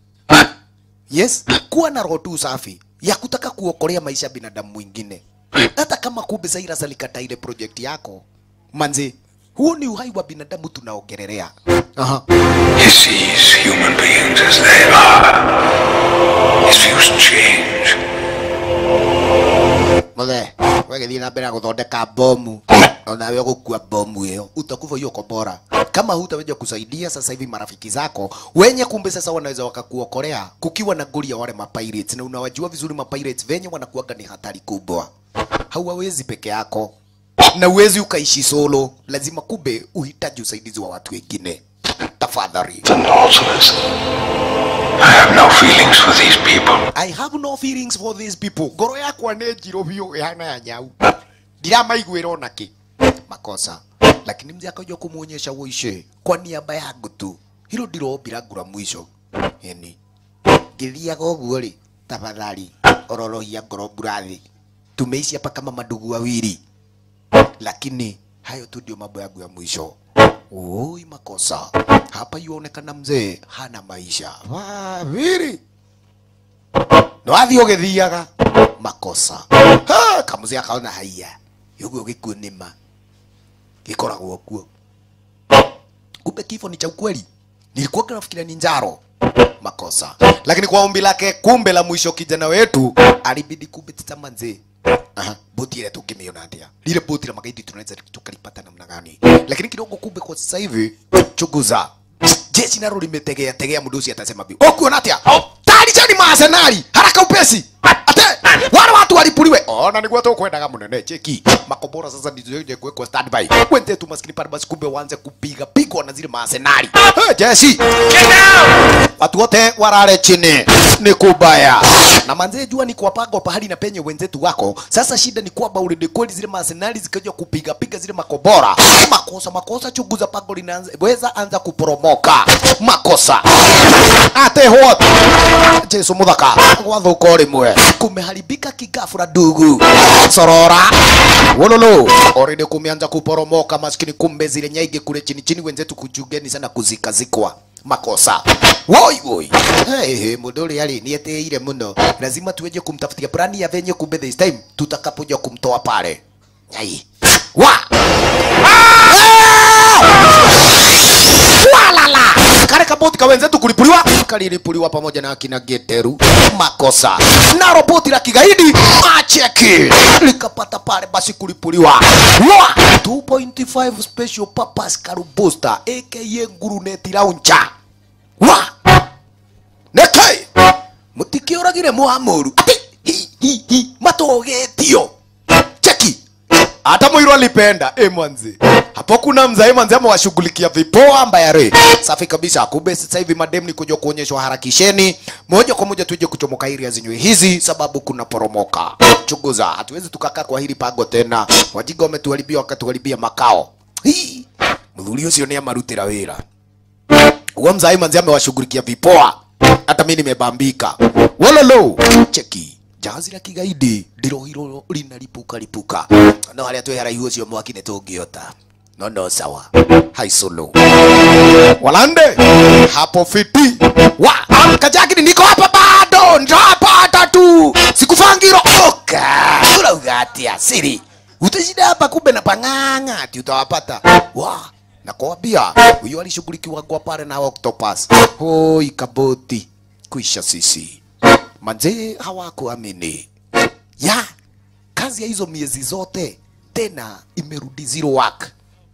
Speaker 1: Yes, kuwa na roho tu safi ya kutaka kuokolea maisha binadamu mwingine. Hata kama kumbe Zaira salikata ile project yako. Manze, huo ni uhai wa binadamu tunaongelelea. Aha.
Speaker 3: He sees human beings as they are. His views change.
Speaker 1: Mole, wewe ndio unapenda kuthondeka bomu. Na wewe kukua bomu hiyo, utakufa hiyo kobora. Kama hutaweza kusaidia sasa hivi marafiki zako, wenye kumbe sasa wanaweza wakakuokolea kukiwa na goli ya wale mapirates na unawajua vizuri mapirates venye wanakuaga ni hatari kubwa. Hauwezi peke yako. Na uwezi ukaishi solo, lazima kumbe uhitaji usaidizi wa watu wengine. Tafadhali.
Speaker 3: The Nautilus. I have no feelings for these people.
Speaker 1: I have no feelings for these people. Ngoro yakwa nĩ njiro biũ ihana ya nyau. Ndiramaiguĩra ona kĩ. Makosa. Lakini mzee akaja kumuonyesha uishe kwa niaba yangu tu. Hilo ndilo bila ngura mwisho. Yani. Githia goguo ri, tafadhali. Ororohia ngoro burathi. Tumeishi hapa kama madugu wawili. Lakini hayo tu ndio mambo yangu ya mwisho. Oi makosa. Hapa yuonekana mzee hana maisha. Wawili. No athi ugithiaga makosa. Ha, kamuzia kaona haya. Yugo gikunima. Gikoragwo kuo. Kumbe kifo ni cha ukweli. Nilikuwa nafikiria ni njaro. Makosa. Lakini kwa ombi lake kumbe la mwisho kijana wetu alibidi kumbe tutamanze. Aha, boti ile tukimiona ndia. Lile boti la magaidi tunaweza tukalipata namna gani? Lakini kidogo kumbe kwa sasa hivi chuguza. Jeshi nalo limetegea tegea mdosi atasema bi. Okuona atia? Tari jani maasenali. Haraka upesi. Ate wale watu walipuliwe. Ona ni gwato kwendaga munene cheki. Makobora sasa ndizo je kuwekwa standby. Wende tu maskini pale basi kumbe waanze kupiga pigwa na zile maasenali. Eh jeshi. Get down. Watu wote warare chini. Ni kubaya. Na manze jua ni kuwapaga pahali na penye wenzetu wako. Sasa shida ni kwamba ulinde kweli zile maasenali zikaja kupiga piga zile makobora. Makosa makosa chuguza pago linaanza weza anza kuporomoka. Makosa. Ate hot. Jesu mudhaka. Wathuko rimwe. Kumeharibika kigafura ndugu. Sorora. Wololo. Already kumeanza kuporomoka maskini kumbe zile nyaige kule chini chini wenzetu kujugeni sana kuzika zikwa. Makosa. Woi woi. Hey, hey mudoli yali niete ile muno. Lazima tuweje kumtafutia plani ya venye kumbe this time tutakapoja kumtoa pale. Ai. Wa. Ah! Walala. Kale kaboti ka wenzetu kulipuliwa kalilipuliwa pamoja na akina Geteru. Makosa na roboti la kigaidi acheki likapata pale basi kulipuliwa. Wa two point five special purpose Karubuster aka Nguruneti launcher. Wa nekai mutikioragire muamuru ati hi hi hi matogetio cheki hata Muiru alipenda eh mwanzi hapo kuna mzee mwanzi ama washughulikia vipoa mbayare safi kabisa. Kumbe sasa hivi madem ni kuja kuonyeshwa harakisheni moja kwa moja tuje kuchomoka area zenyewe hizi sababu kuna poromoka. Chunguza, hatuwezi tukakaa kwa hili pago tena. Wajiga wametuharibia wakatuharibia makao. Hii mdhulio sio ni amarutira wira. Uwa mzee mwanzi amewashughulikia vipoa. Hata mimi nimebambika. Wololo cheki jahazi la kigaidi ndilo hilo linalipuka lipuka. No halia tu hara hiyo sio mwaki netungiota. No no sawa. Hai solo. Walande hapo fiti. Wa kajaki niko hapa bado. Ndio hapa tatu. Sikufangiro oka. Ula ugatia siri. Utashida hapa kumbe na panganga ati utawapata. Wa nakwambia huyo alishughulikiwa kwa pale na octopus. Hoi kaboti kuisha sisi. Manze hawakuamini. Ya kazi ya hizo miezi zote tena imerudi zero work.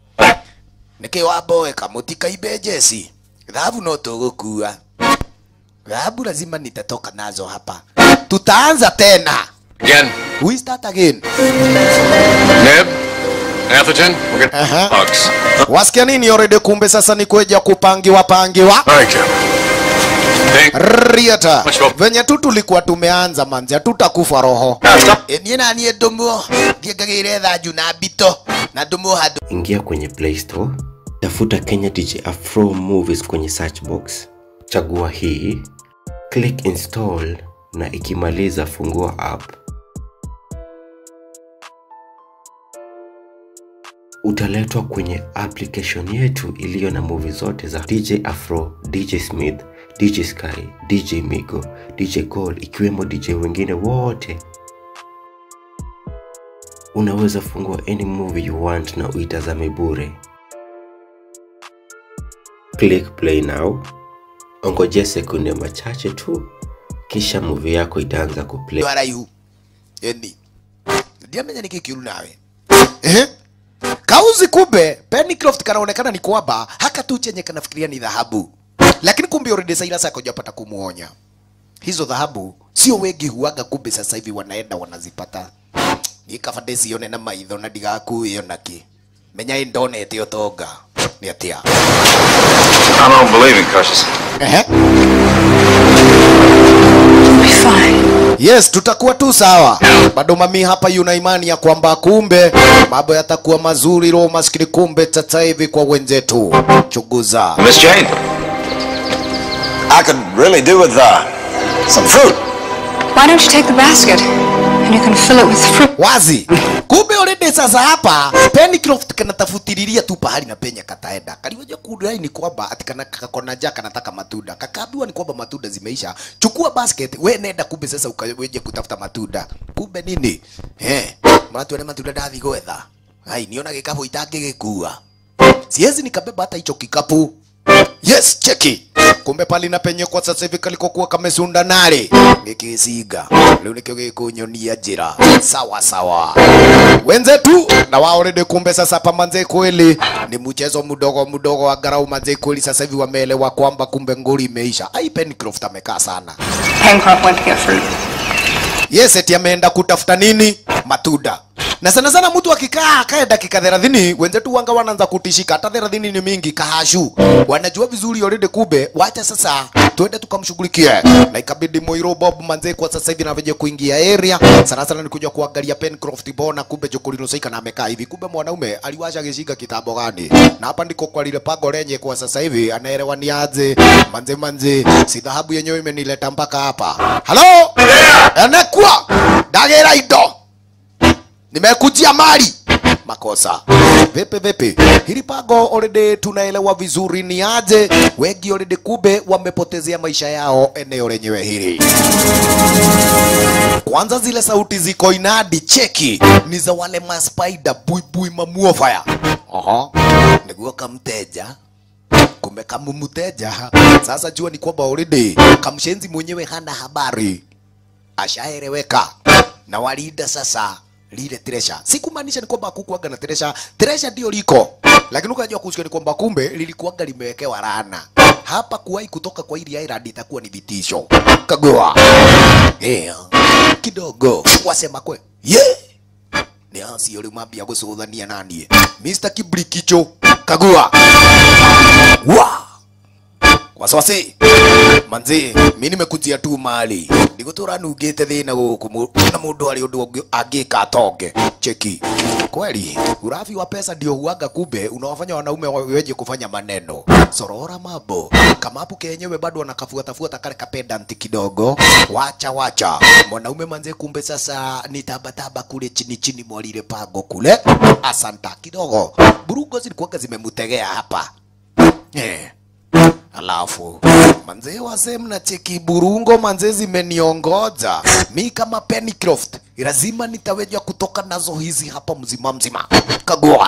Speaker 1: Neke waboe kamutika ibejesi. Dhahabu no tugukua. Dhahabu lazima nitatoka nazo hapa. Tutaanza tena.
Speaker 4: Again.
Speaker 1: We start again.
Speaker 4: Neb, Atherton, we're gonna
Speaker 1: Aha.
Speaker 4: bugs.
Speaker 1: Wasikia nini already kumbe sasa ni kuja kupangiwa pangiwa.
Speaker 4: All right, Joe. Thank
Speaker 1: Riata.
Speaker 4: Much hope.
Speaker 1: Venye tu tulikuwa tumeanza manzi hatutakufa roho.
Speaker 4: Now, stop.
Speaker 1: Enie nani edomo. Diegagire dhaju na bito. Na domo hado.
Speaker 5: Ingia kwenye Play Store, tafuta Kenya D J Afro Movies kwenye search box. Chagua hii, click install na ikimaliza fungua app. Utaletwa kwenye application yetu iliyo na movie zote za D J Afro, D J Smith, D J Sky, D J Migo, D J Gold ikiwemo D J wengine wote. Unaweza fungua any movie you want na uitazame bure. Click play now. Ongojea sekunde machache tu kisha movie yako itaanza kuplay.
Speaker 1: Wara yu. Eni. Ndia menya nikikiru nawe. Eh? Kauzi kumbe Pennycroft kanaonekana ni kwamba haka tu chenye kanafikiria ni dhahabu. Lakini kumbe already Silas akojapata kumuonya. Hizo dhahabu sio wengi huaga kumbe sasa hivi wanaenda wanazipata. Nikafadesi yone na maitho na digaku iyo naki. Menya indone etio toga. Ni atia.
Speaker 3: I don't believe in curses.
Speaker 1: Eh?
Speaker 2: We'll be fine.
Speaker 1: Yes, tutakuwa tu sawa. Bado mami hapa yuna imani ya kwamba kumbe mambo yatakuwa mazuri roho maskini kumbe sasa hivi kwa wenzetu. Chunguza.
Speaker 3: Miss Jane, I could really do with uh, some fruit.
Speaker 2: Why don't you take the basket? And you can fill it with fruit.
Speaker 1: Wazi. Kumbe already sasa hapa Pennycroft kanatafutililia tu pahali na penya kataenda. Kaliwaje kudai ni kwamba ati kana kakona jaka kanataka matunda. Kakaambiwa ni kwamba matunda zimeisha. Chukua basket, we nenda kumbe sasa ukaweje kutafuta matunda. Kumbe nini? Eh, mratu wale matunda ndathi gwetha. Hai niona gikapu itangigikua. Siwezi nikabeba hata hicho kikapu. Yes, cheki. Kumbe pali na penye kwa sasa hivi kalikokuwa kamesunda nale. Ngikisiga. Leo nikio gikunyonia njira. Sawa sawa. Wenzetu na wao already kumbe sasa pamanze kweli ni mchezo mdogo mdogo wa garau manze kweli sasa hivi wameelewa kwamba kumbe ngori imeisha. Ai Pennycroft amekaa sana.
Speaker 2: Pencroft went to get fruit.
Speaker 1: Yes, eti ameenda kutafuta nini? Matunda. Na sana sana mtu akikaa kae dakika thelathini wenzetu wanga wanaanza kutishika hata thelathini ni mingi kahashu. Wanajua vizuri already kube wacha sasa tuende tukamshughulikie. Na ikabidi Muiru Bob manze kwa sasa hivi anaveje kuingia area. Sana sana nikuja kuangalia Pencroft bona kumbe Jokolino Saika na amekaa hivi. Kumbe mwanaume aliwasha gishiga kitambo gani. Na hapa ndiko kwa lile pago lenye kwa sasa hivi anaelewa ni aje. Manze manze si dhahabu yenyewe imenileta mpaka hapa. Hello? Anakua. Dagera ido. Nimekujia mali. Makosa. Vipi vipi. Hili pago already tunaelewa vizuri ni aje. Wengi already kube wamepotezea maisha yao eneo lenyewe hili. Kwanza zile sauti ziko inadi cheki. Ni za wale ma spider bui bui mamuofaya. Aha. Niguo kamteja. kumbe kamumuteja. Sasa jua ni kwamba already kamshenzi mwenyewe hana habari, ashaeleweka na walinda sasa lile Tresha. Sikumaanisha ni kwamba hakukuaga na Tresha, Tresha ndio liko, lakini ukajua kusikia ni kwamba kumbe lilikuaga limewekewa laana. Hapa kuwahi kutoka kwa ili island itakuwa ni vitisho. Kagua yeah. Kidogo wasema kwe yeah. Ni ansi yule mambia gusudhania nani Mister Kibrikicho. Kagua wa waswasi manzi, mimi nimekujia tu mali nigutura nugite thina guku na mundu ali undu agika tonge. Cheki kweli urafi wa pesa ndio huaga, kumbe unawafanya wanaume weje kufanya maneno. Sorora mambo kama hapo kenyewe bado wanakafuata fuata kale kapendant kidogo. Wacha wacha mwanaume manze, kumbe sasa ni tabataba kule chini chini mwa lile pago kule. Asanta kidogo burugo zilikuwa zimemutegea hapa eh. Alafu manze wase mna cheki burungo manze zimeniongoza mi kama Pennycroft, lazima nitaweja kutoka nazo hizi hapa mzima mzima. Kagua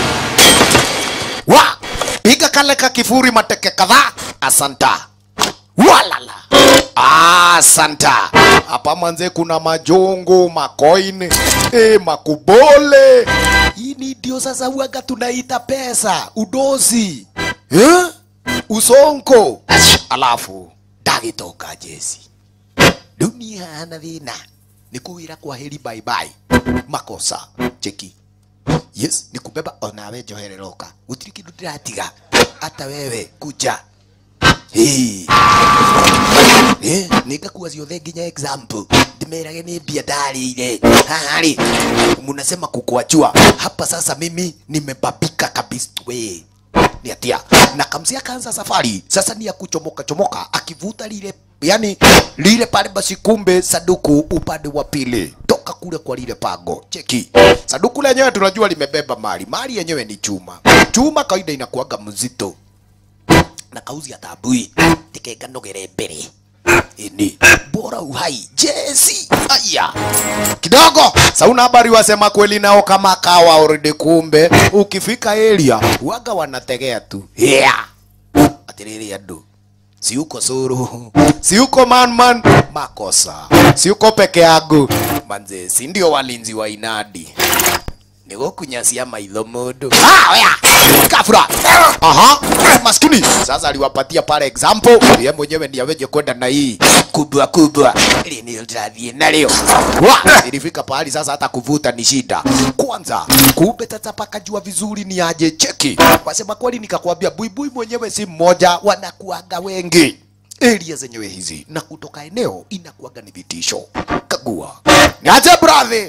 Speaker 1: wa piga kale ka kifuri mateke kadhaa. Asanta walala asanta. Hapa manze kuna majongo macoin eh, makubole. Hii ndio sasa huaga tunaita pesa udozi eh? Usonko. Alafu dagitoka jesi dunia hana thina nikuwira kwa heri bye bye. Makosa cheki yes nikubeba onawe johereroka gutiri kindu ndiratiga hata wewe kuja hey. Eh nikakuwa ziothe nginya example ndimerage ni bia ndari ile hali munasema kukuachua hapa. Sasa mimi nimebabika kabisa we ni atia na kamzia kaanza safari sasa ni ya kuchomoka chomoka akivuta lile yani lile pale basi, kumbe saduku upande wa pili toka kule kwa lile pago. Cheki saduku lenyewe tunajua limebeba mali, mali yenyewe ni chuma. Chuma kawaida inakuaga mzito na kauzi ya tabui tikenga nogere mbere ini bora uhai jesi aya kidogo. Sauna habari wasema kweli nao kama kawa already, kumbe ukifika area waga wanategea tu yeah. Atiriri adu si uko suru si uko man man makosa si uko peke yangu manze, si ndio walinzi wa inadi nigo kunyasia maitho mundu ah oya kafura aha maskini. Sasa aliwapatia pale example, yeye mwenyewe ndiye aweje kwenda na hii kubwa kubwa ili ni ndradhi na leo wa ilifika pale sasa hata kuvuta ni shida. Kwanza kumbe tata paka jua vizuri ni aje. Cheki wasema kweli nikakwambia buibui mwenyewe si mmoja, wanakuaga wengi area zenyewe hizi na kutoka eneo inakuaga ni vitisho. Kagua niaje brother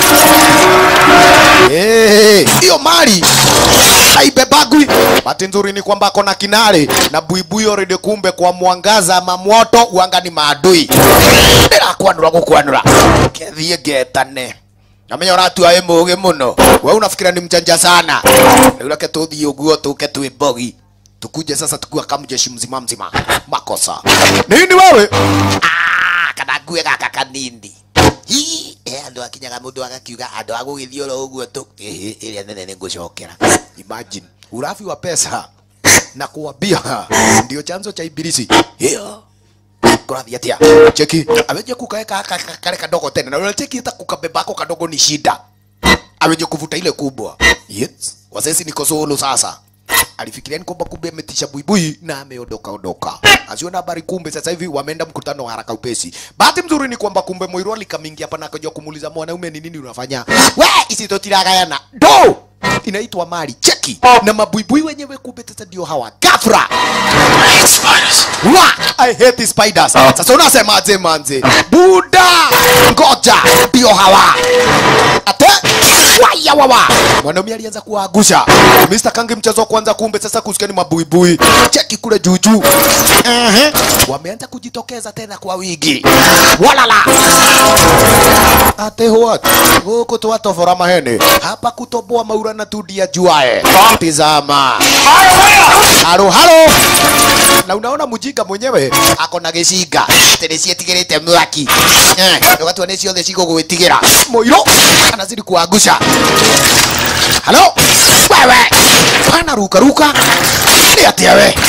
Speaker 1: eh hiyo mali haibebagwi. Bahati nzuri ni kwamba kona kinale na buibui already, kumbe kwa mwangaza mamwoto uanga ni maadui ndira kwanura gukwanura kethie getane namenya ratu aye muge muno. Wewe unafikira ni mjanja sana, ureke tuthie uguo tuke twimbogi tukuje sasa tukua kama jeshi mzima mzima. Makosa nini wewe ah kana gue kaka kanindi hi eh ando akinyaga mundu agakiuga ando agugithioro uguo tu eh ile nene ni ngucokera. Imagine urafi wa pesa na kuambia ndio chanzo cha ibilisi hiyo kurathi atia. Cheki aweje kukaeka kale kadogo tena na ule cheki hata kukabebako kadogo ni shida, aweje kuvuta ile kubwa yes. Wasesi niko solo sasa. Alifikiria ni kwamba kumbe ametisha buibui na ameondoka ondoka. Asiona habari kumbe sasa hivi wameenda mkutano haraka upesi. Bahati mzuri ni kwamba kumbe Moiro alikamingia hapa na akaja kumuuliza mwanaume ni nini unafanya? We isitotiragayana. Do! Inaitwa mali. Cheki. Na mabuibui wenyewe kumbe sasa ndio hawa. Gafra.
Speaker 3: I hate spiders.
Speaker 1: Wa! I hate spiders. Sasa unasema aje manze? Buda! Ngoja ndio hawa. Ate waya wawa. Mwanaume alianza kuagusha. Mister Kangi mchezo kwanza, kumbe sasa kusikia ni mabuibui. Cheki kule juju. Eh eh. Wameanza kujitokeza tena kwa wingi. Walala. Ate what? Huko tu watu fora mahene. Hapa kutoboa maura na tudia juae. Tizama. Halo halo. Na unaona mujinga mwenyewe ako na giciga teresie tigerete mwaki eh wakati wanesi othe cigo gwitigira Moiro anazidi kuagusha. Halo wewe pana ruka ruka ni atia we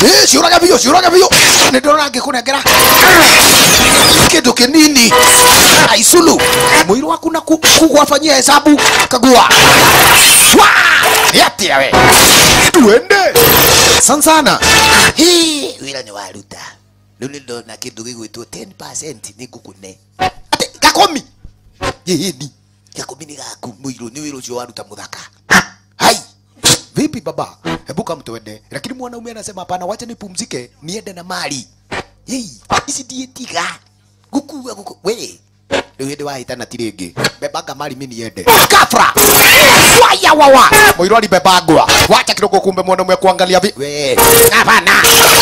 Speaker 1: Eh, siuraga bio, siuraga bio. Nindona ngikunengera. Kindu kinini. Aisulu. Mwili waku na kugwafanyia hesabu kagua. Yati yawe. Tuende. Sansana. Hii wila ni waruta. Luni ndo na kindu gigwitwo ten percent ni ngukune. Ate gakomi. Yeheni. Gakomi ni gaku mwilo ni wilo cio waruta muthaka. Hai. Vipi baba? Hebu kama tuende. Lakini mwanaume anasema hapana, wacha nipumzike, niende na mali. Hei, isi ndiye tiga. Guku guku we. Ndio hende wa hitana tirenge. Bebaga mali mimi niende. Kafra. Waya wawa. Moiro ali bebagwa. Wacha kidogo kumbe mwanaume kuangalia vi. We. Hapana.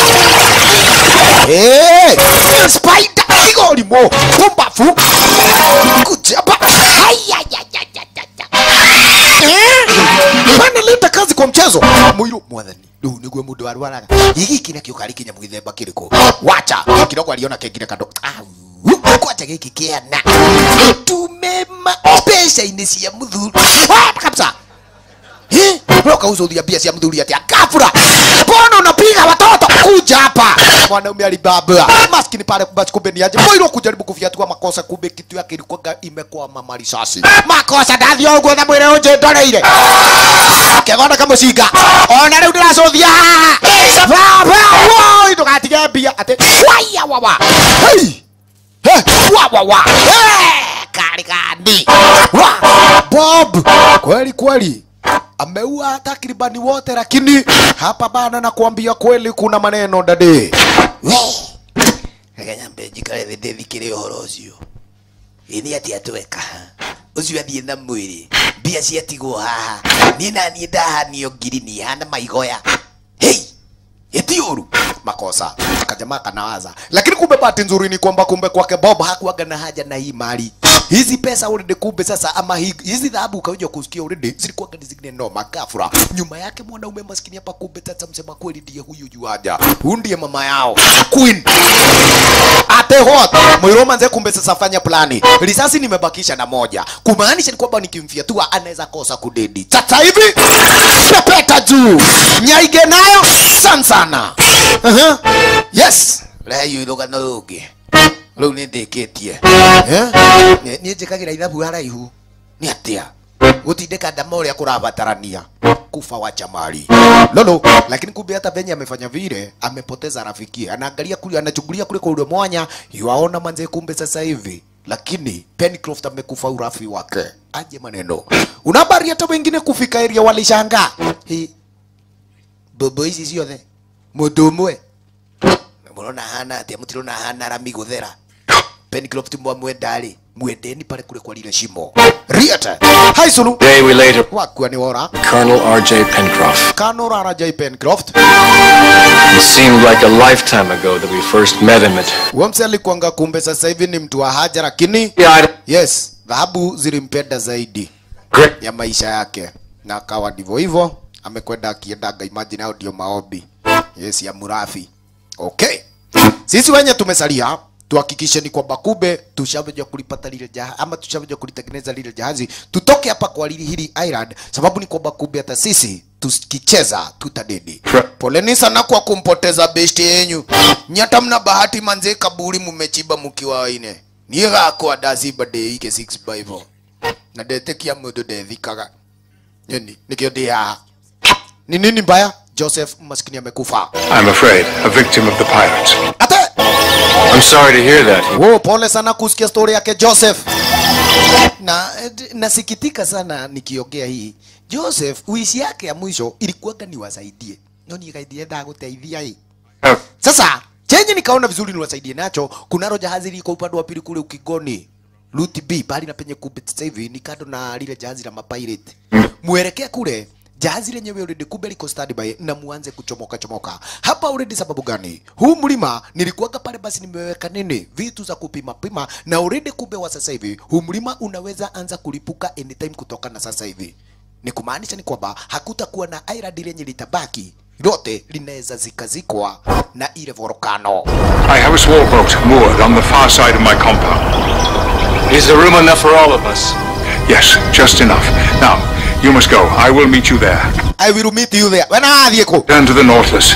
Speaker 1: Eh, spider igoli mo. Pumbafu. Kujaba. Haya ya ya ya ya. Eh? Bana leta kazi kwa mchezo. Moiro mwathani. Ndio niguo mundu warwaraga. Gigi kina kiukari kinya mugithemba kiriko. Wacha kidogo aliona kengine kando. Ah. Kwacha giki kiana. Tumema pesa ini cia muthuri. Kabisa. Eh? Roka uzodia pia cia muthuri ati akafura. Mbona unapiga watoto? Kuja hapa. Mwanaume alibaba. Maskini pale kubaki kumbe ni aje. Moiro kujaribu kufiatua makosa kumbe kitu yake ilikuwa imekuwa mama risasi. Makosa ndathio ugo na mwire uje ndoreire. Kegona kama sika. Ona leo ndiracothia. Baba, woi tukatige bia ate. Waya wawa. Hey! Hey, wa wa wa. Hey, kari kadi. Wa, Bob. Kweli kweli. Ameua takribani wote lakini hapa bana na kuambia kweli kuna maneno dade. Kenya mbeji kale vide vikire horocio. Ini ati atweka. Ucio athie na mwiri. Bia cia tigwo haha. Ni nani ndaha nio ngirini hana maigoya. Hey! Eti uru makosa kajamaa kanawaza, lakini kumbe bahati nzuri ni kwamba kumbe kwake Bob hakuaga na haja na hii mali. Hizi pesa already kumbe sasa ama hizi dhahabu kaja kusikia already zilikuwa gani zingine no makafura. Nyuma yake mwanaume maskini hapa kumbe tata msema kweli ndiye huyu juaja. Huyu ndiye mama yao. Queen. Ate hot. Moiro manze kumbe sasa fanya plani. Risasi nimebakisha na moja. Kumaanisha ni kwamba nikimfiatua anaweza kosa kudedi. Sasa hivi pepeta juu. Nyaige nayo sana. Uh-huh. Yes. Leo yudoga noge. Leo ni deketie. Eh? Ni jikagira ithabu haraihu. Ni atia. Gutindeka ndamo ria kurabatarania. Kufa wa chamali. Lolo, lakini kumbe hata venye amefanya vile, amepoteza rafiki. Anaangalia kule, anachungulia kule kwa ule mwanya, yuaona manze kumbe sasa hivi. Lakini Pencroft amekufa urafi wake. Aje maneno. Unabari hata wengine kufika area walishanga. Hii bobo hizi sio the mudomwe. Mbona hana ati mutirona hana rami guthera. Pencroft mwamwe ndari mwendeni pale kule kwa lile shimo. Riata. Hi Sulu.
Speaker 4: Day we later.
Speaker 1: Wakwa ni wora.
Speaker 4: Colonel R J Pencroft.
Speaker 1: Colonel R J Pencroft.
Speaker 4: It seemed like a lifetime ago that we first met him at.
Speaker 1: Wamse alikuanga kumbe sasa hivi ni mtu wa haja lakini
Speaker 4: Yeah,
Speaker 1: yes, dhahabu zilimpenda zaidi
Speaker 4: great.
Speaker 1: ya maisha yake. Na akawa ndivyo hivyo, amekwenda akiendaga, imagine hao ndio maombi. Yes, ya murafi. Okay. Sisi wenye tumesalia tuhakikishe ni kwamba kumbe tushaweja kulipata lile jahazi ama tushaweja kulitengeneza lile jahazi tutoke hapa kwa lili hili island, sababu ni kwamba kumbe hata sisi tukicheza tutadedi. Poleni sana kwa kumpoteza besti yenyu. Nyata mna bahati manze, kaburi mumechiba mkiwa waine. Niega kwa dazi bade ike six by four. Na dete kia mudu de thikaga. Yeni nikio dia. Ni nini mbaya? Joseph maskini amekufa.
Speaker 4: I'm afraid a victim of the pirates.
Speaker 1: Ate.
Speaker 4: I'm sorry to hear that.
Speaker 1: Wo, pole sana kusikia story yake Joseph. Na nasikitika sana nikiongea hii. Joseph uishi yake ya mwisho ilikuwa ni wasaidie. Noni ikaidie nda kuteithia hii.
Speaker 4: Oh.
Speaker 1: Sasa chenye nikaona vizuri niwasaidie nacho, kuna jahazi liko upande wa pili kule ukigoni. Route B bali na penye kumbe sasa hivi ni kando na lile jahazi la mapirate. Muelekea kule. Jahazi lenyewe already kumbe liko standby na muanze kuchomoka chomoka. Hapa already sababu gani? Huu mlima nilikuwaga pale basi nimeweka nini? Vitu za kupima pima na already kumbe wa sasa hivi huu mlima unaweza anza kulipuka anytime kutoka na sasa hivi. Ni kumaanisha ni kwamba hakutakuwa na island lenye litabaki. Lote linaweza zikazikwa na ile volcano.
Speaker 7: I have a small boat moored on the far side of my compound.
Speaker 4: Is there room enough for all of us?
Speaker 7: Yes, just enough. Now, you must go. I will meet you there.
Speaker 1: I will meet you there. When are you go?
Speaker 7: Turn to the Nautilus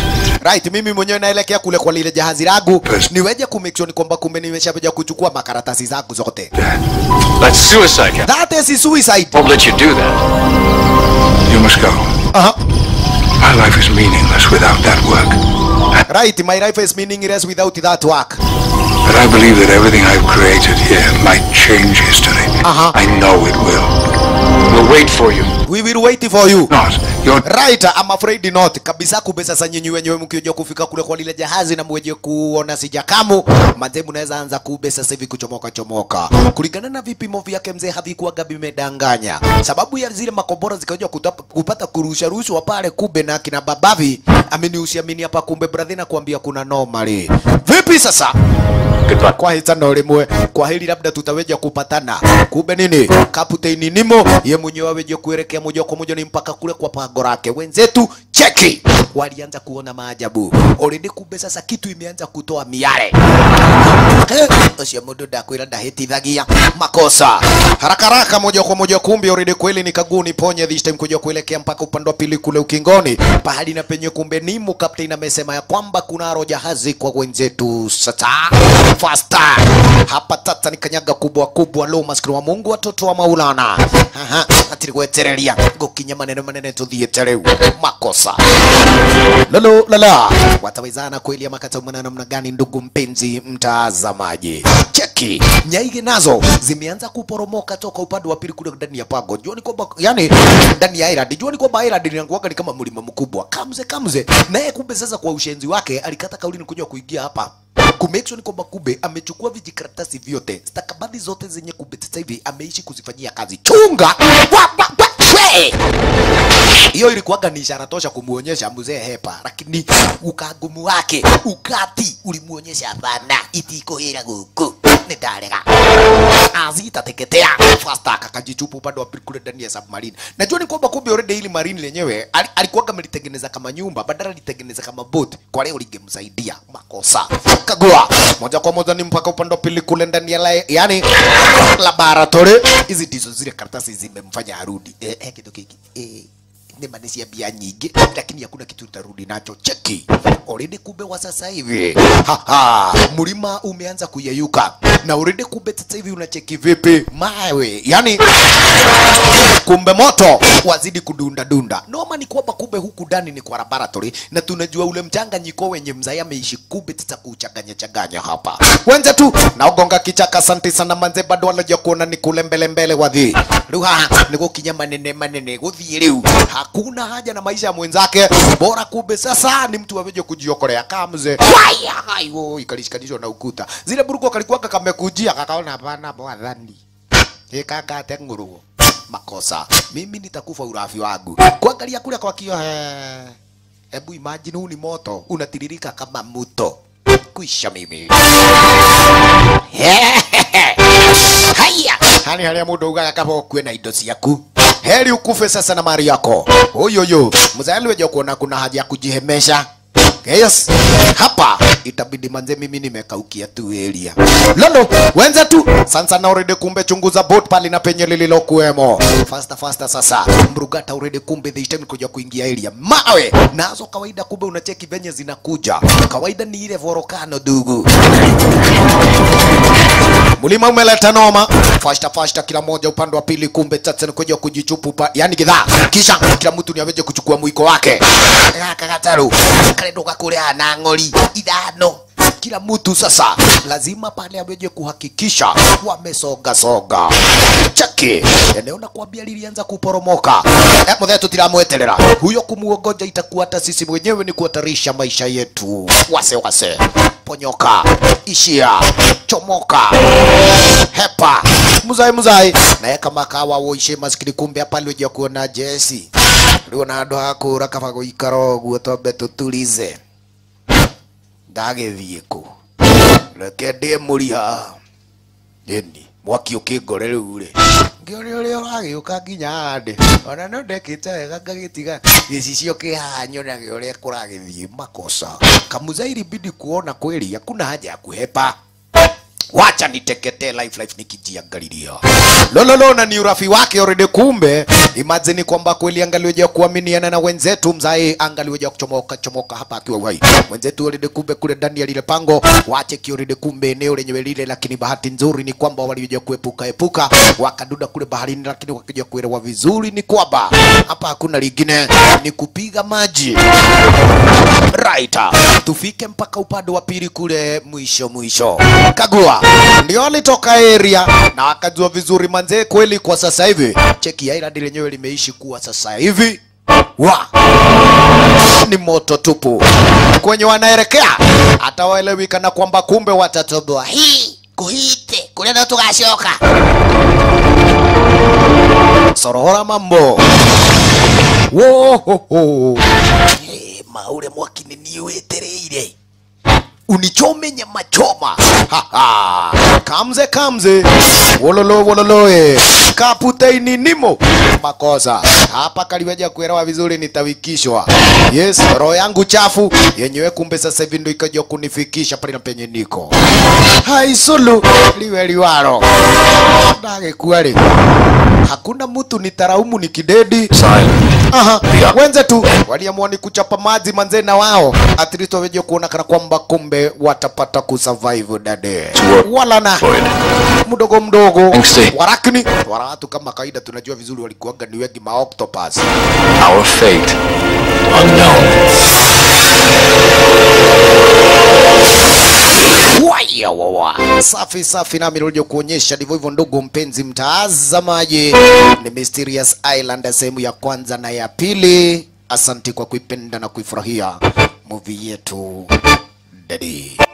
Speaker 1: Right, mimi mwenyewe naelekea kule kwa lile jahazi langu niweje ku make sure kwamba kumbe nimeshakuja kuchukua makaratasi zangu zote.
Speaker 4: That's suicide.
Speaker 1: That is suicide.
Speaker 4: Won't let you do that.
Speaker 7: You must go.
Speaker 1: Uh-huh.
Speaker 7: My life is meaningless without that work.
Speaker 1: Right, my life is meaningless without that work.
Speaker 7: But I believe that everything I've created here might change history.
Speaker 1: Uh-huh.
Speaker 7: I know it will.
Speaker 4: We'll wait for you.
Speaker 1: We will wait for you.
Speaker 7: Not. You're...
Speaker 1: Right, I'm afraid not. Kabisa kumbe sasa nyinyi wenyewe mkioje kufika kule kwa lile jahazi na mweje kuona sijakamu. Manze mnaweza anza kumbe sasa hivi kuchomoka chomoka. Kulingana na vipimo vyake mzee havikuwa gabi medanganya. Sababu ya zile makobora zikaja kupata kurusha rushwa pale kumbe na kina babavi. Amini usiamini hapa kumbe brother na kuambia kuna normally. Vipi sasa?
Speaker 4: Goodbye.
Speaker 1: Kwa hitano limwe kwa hili labda tutaweja kupatana. Kumbe nini? Kapteni Nimo ye mwenyewe aweje kuelekea moja kwa moja ni mpaka kule kwa pago lake. Wenzetu cheki walianza kuona maajabu. Already kumbe sasa kitu imeanza kutoa miare. Osha mudu da kuila da heti dhagia makosa. Haraka haraka moja kwa moja kumbe already kweli ni kaguni ponye this time kuja kuelekea mpaka upande wa pili kule ukingoni. Pahali na penye kumbe Nimo kapteni amesema ya kwamba kuna roja hazi kwa wenzetu sasa. Faster. Hapa tata ni kanyaga kubwa kubwa lo maskini wa Mungu watoto wa Maulana. Aha, atiri kweterelia gokinya maneno manene tuthiete makosa. Lolo lala. Watawezana kweli ama kata maneno namna gani ndugu mpenzi mtazamaji. Cheki. Nyaige nazo zimeanza kuporomoka toka upande wa pili kule ndani ya pago. Juani kwamba yani ndani ya Island. Juani kwamba Island inakuwa ni kama mlima mkubwa. Kamze kamze. Naye kumbe sasa kwa ushenzi wake alikata kauli ni kuja kuingia hapa. Kumekishoni kwamba kumbe amechukua vijikaratasi vyote. Stakabadhi zote zenye kumbe sasa hivi ameishi kuzifanyia kazi. Chunga! Hiyo ilikuwaga ni ishara tosha kumuonyesha mzee hepa, lakini ukagumu wake ukati ulimuonyesha hapana itiko hila guku nitarega azita teketea fasta akajichupa upande wa kule ndani ya submarine. Najua ni kwamba kumbe already ile marine lenyewe alikuwaga amelitengeneza kama nyumba badala litengeneza kama boat, kwa leo lingemsaidia makosa. Kagua moja kwa moja ni mpaka upande wa pili kule ndani ya la, yani laboratory. Hizi ndizo zile karatasi zimemfanya arudi eh, eh kitu kiki eh ni manesi bia nyingi lakini hakuna kitu utarudi nacho. Cheki already kumbe wa sasa hivi ha ha mlima umeanza kuyeyuka na already kumbe sasa hivi unacheki vipi mawe, yani kumbe moto wazidi kudunda dunda. Noma ni kwamba kumbe huku ndani ni kwa laboratory na tunajua ule mchanganyiko wenye mzee ameishi kumbe sasa kuchanganya changanya hapa. Wenza tu na ugonga kichaka. Asante sana manze, bado walaja kuona ni kule mbele mbele wadhi ruha ni kukinya manene manene guthie riu. Hakuna haja na maisha ya mwenzake, bora kumbe sasa ni mtu aweje kujiokolea kamze. Waya hayo ikalishikanisho na ukuta. Zile buruko kalikuwa kamekujia kakaona hapana bwadhani. Heka kate nguruo. Makosa. Mimi nitakufa urafi wangu. Kuangalia kule kwa kio he. Hebu imagine huu ni moto unatiririka kama mto. Kuisha mimi. Haya. Hani hali ya mudo ugaga kama ukwe na indo ciaku. Heri ukufe sasa na mali yako. Oyoyo, mzali weje kuona kuna haja ya kujihemesha. Yes, hapa itabidi manze mimi nimekaukia tu area. Lolo, wenza tu. Sasa na already kumbe chunguza boat pale na penye lililokuemo. Faster faster sasa. Mrugata already kumbe the time kuja kuingia area. Mawe, nazo kawaida kumbe unacheki venye zinakuja. Kawaida ni ile volcano dugu. Mulima umeleta noma. Fasta fasta kila moja upande wa pili kumbe tata kuja kujichupa yani gidhaa. Kisha kila mtu ni aweje kuchukua mwiko wake. Kakataru. Kale kule ana ngoli idano. Kila mtu sasa lazima pale aweje kuhakikisha wamesoga soga. Cheki eneo na kuambia lilianza kuporomoka. Eh, mzee tutiramwetelera huyo kumuogoja itakuwa hata sisi mwenyewe ni kuhatarisha maisha yetu. Wase wase ponyoka ishia chomoka hepa muzai muzai naye kama kawa woishe maskini kumbe hapa lweje kuona Jesse Leonardo hakura kafago ikarogu tobe tutulize dage vieko leke de muria deni mwaki ukingorere ure ngore ore orage ukaginya ande ona no ndekite gagagitiga gicicio kihanyo na ore kuragithie makosa. Kamuzai ilibidi kuona kweli hakuna haja ya kuhepa. wacha niteketee life life nikijiangalilia. Lololo na ni urafi wake already. Kumbe imagine kwamba kweli angalioja kuaminiana na wenzetu, mzai angalioja kuchomoka chomoka hapa akiwa wai wenzetu already. Kumbe kule ndani ya lile pango wache kioride, kumbe eneo lenyewe lile, lakini bahati nzuri ni kwamba walioja kuepuka epuka wakaduda kule baharini, lakini wakija kuelewa vizuri ni kwamba hapa hakuna lingine ni kupiga maji. Right, tufike mpaka upande wa pili kule mwisho mwisho. Kagua ndio alitoka area na akajua vizuri manze, kweli kwa sasa hivi cheki ya island lenyewe limeishi kuwa sasa hivi wa ni moto tupu. Kwenye wanaelekea atawaelewika na kwamba kumbe watatoboa hii kuhite kule ndo tukashoka. Sorohora mambo wohoho. Hey, maure mwakini niwetereire unichome nyama choma. Ha ha. Kamze kamze. Wololo wololo eh. Kaputaini nimo. Makosa. Hapa kaliweja kuelewa vizuri nitawikishwa. Yes, roho yangu chafu yenyewe kumbe sasa hivi ndio ikaja kunifikisha pale na penye niko. Hai sulu liwe liwaro. Dage kweli. Hakuna mtu nitaraumu nikidedi. Aha. Wenze tu waliamua ni kuchapa maji manze na wao. Atrito weje kuona kana kwamba kumbe watapata kusurvive dade. Wala na mdogo mdogo warakini waratu kama kaida tunajua vizuri walikuanga ni wengi ma octopus.
Speaker 4: Our fate unknown.
Speaker 1: Waya wawa. Safi safi, na mirudi kuonyesha ndivyo hivyo ndugu mpenzi mtazamaji. Ni Mysterious Island sehemu ya kwanza na ya pili. Asante kwa kuipenda na kuifurahia movie yetu Daddy.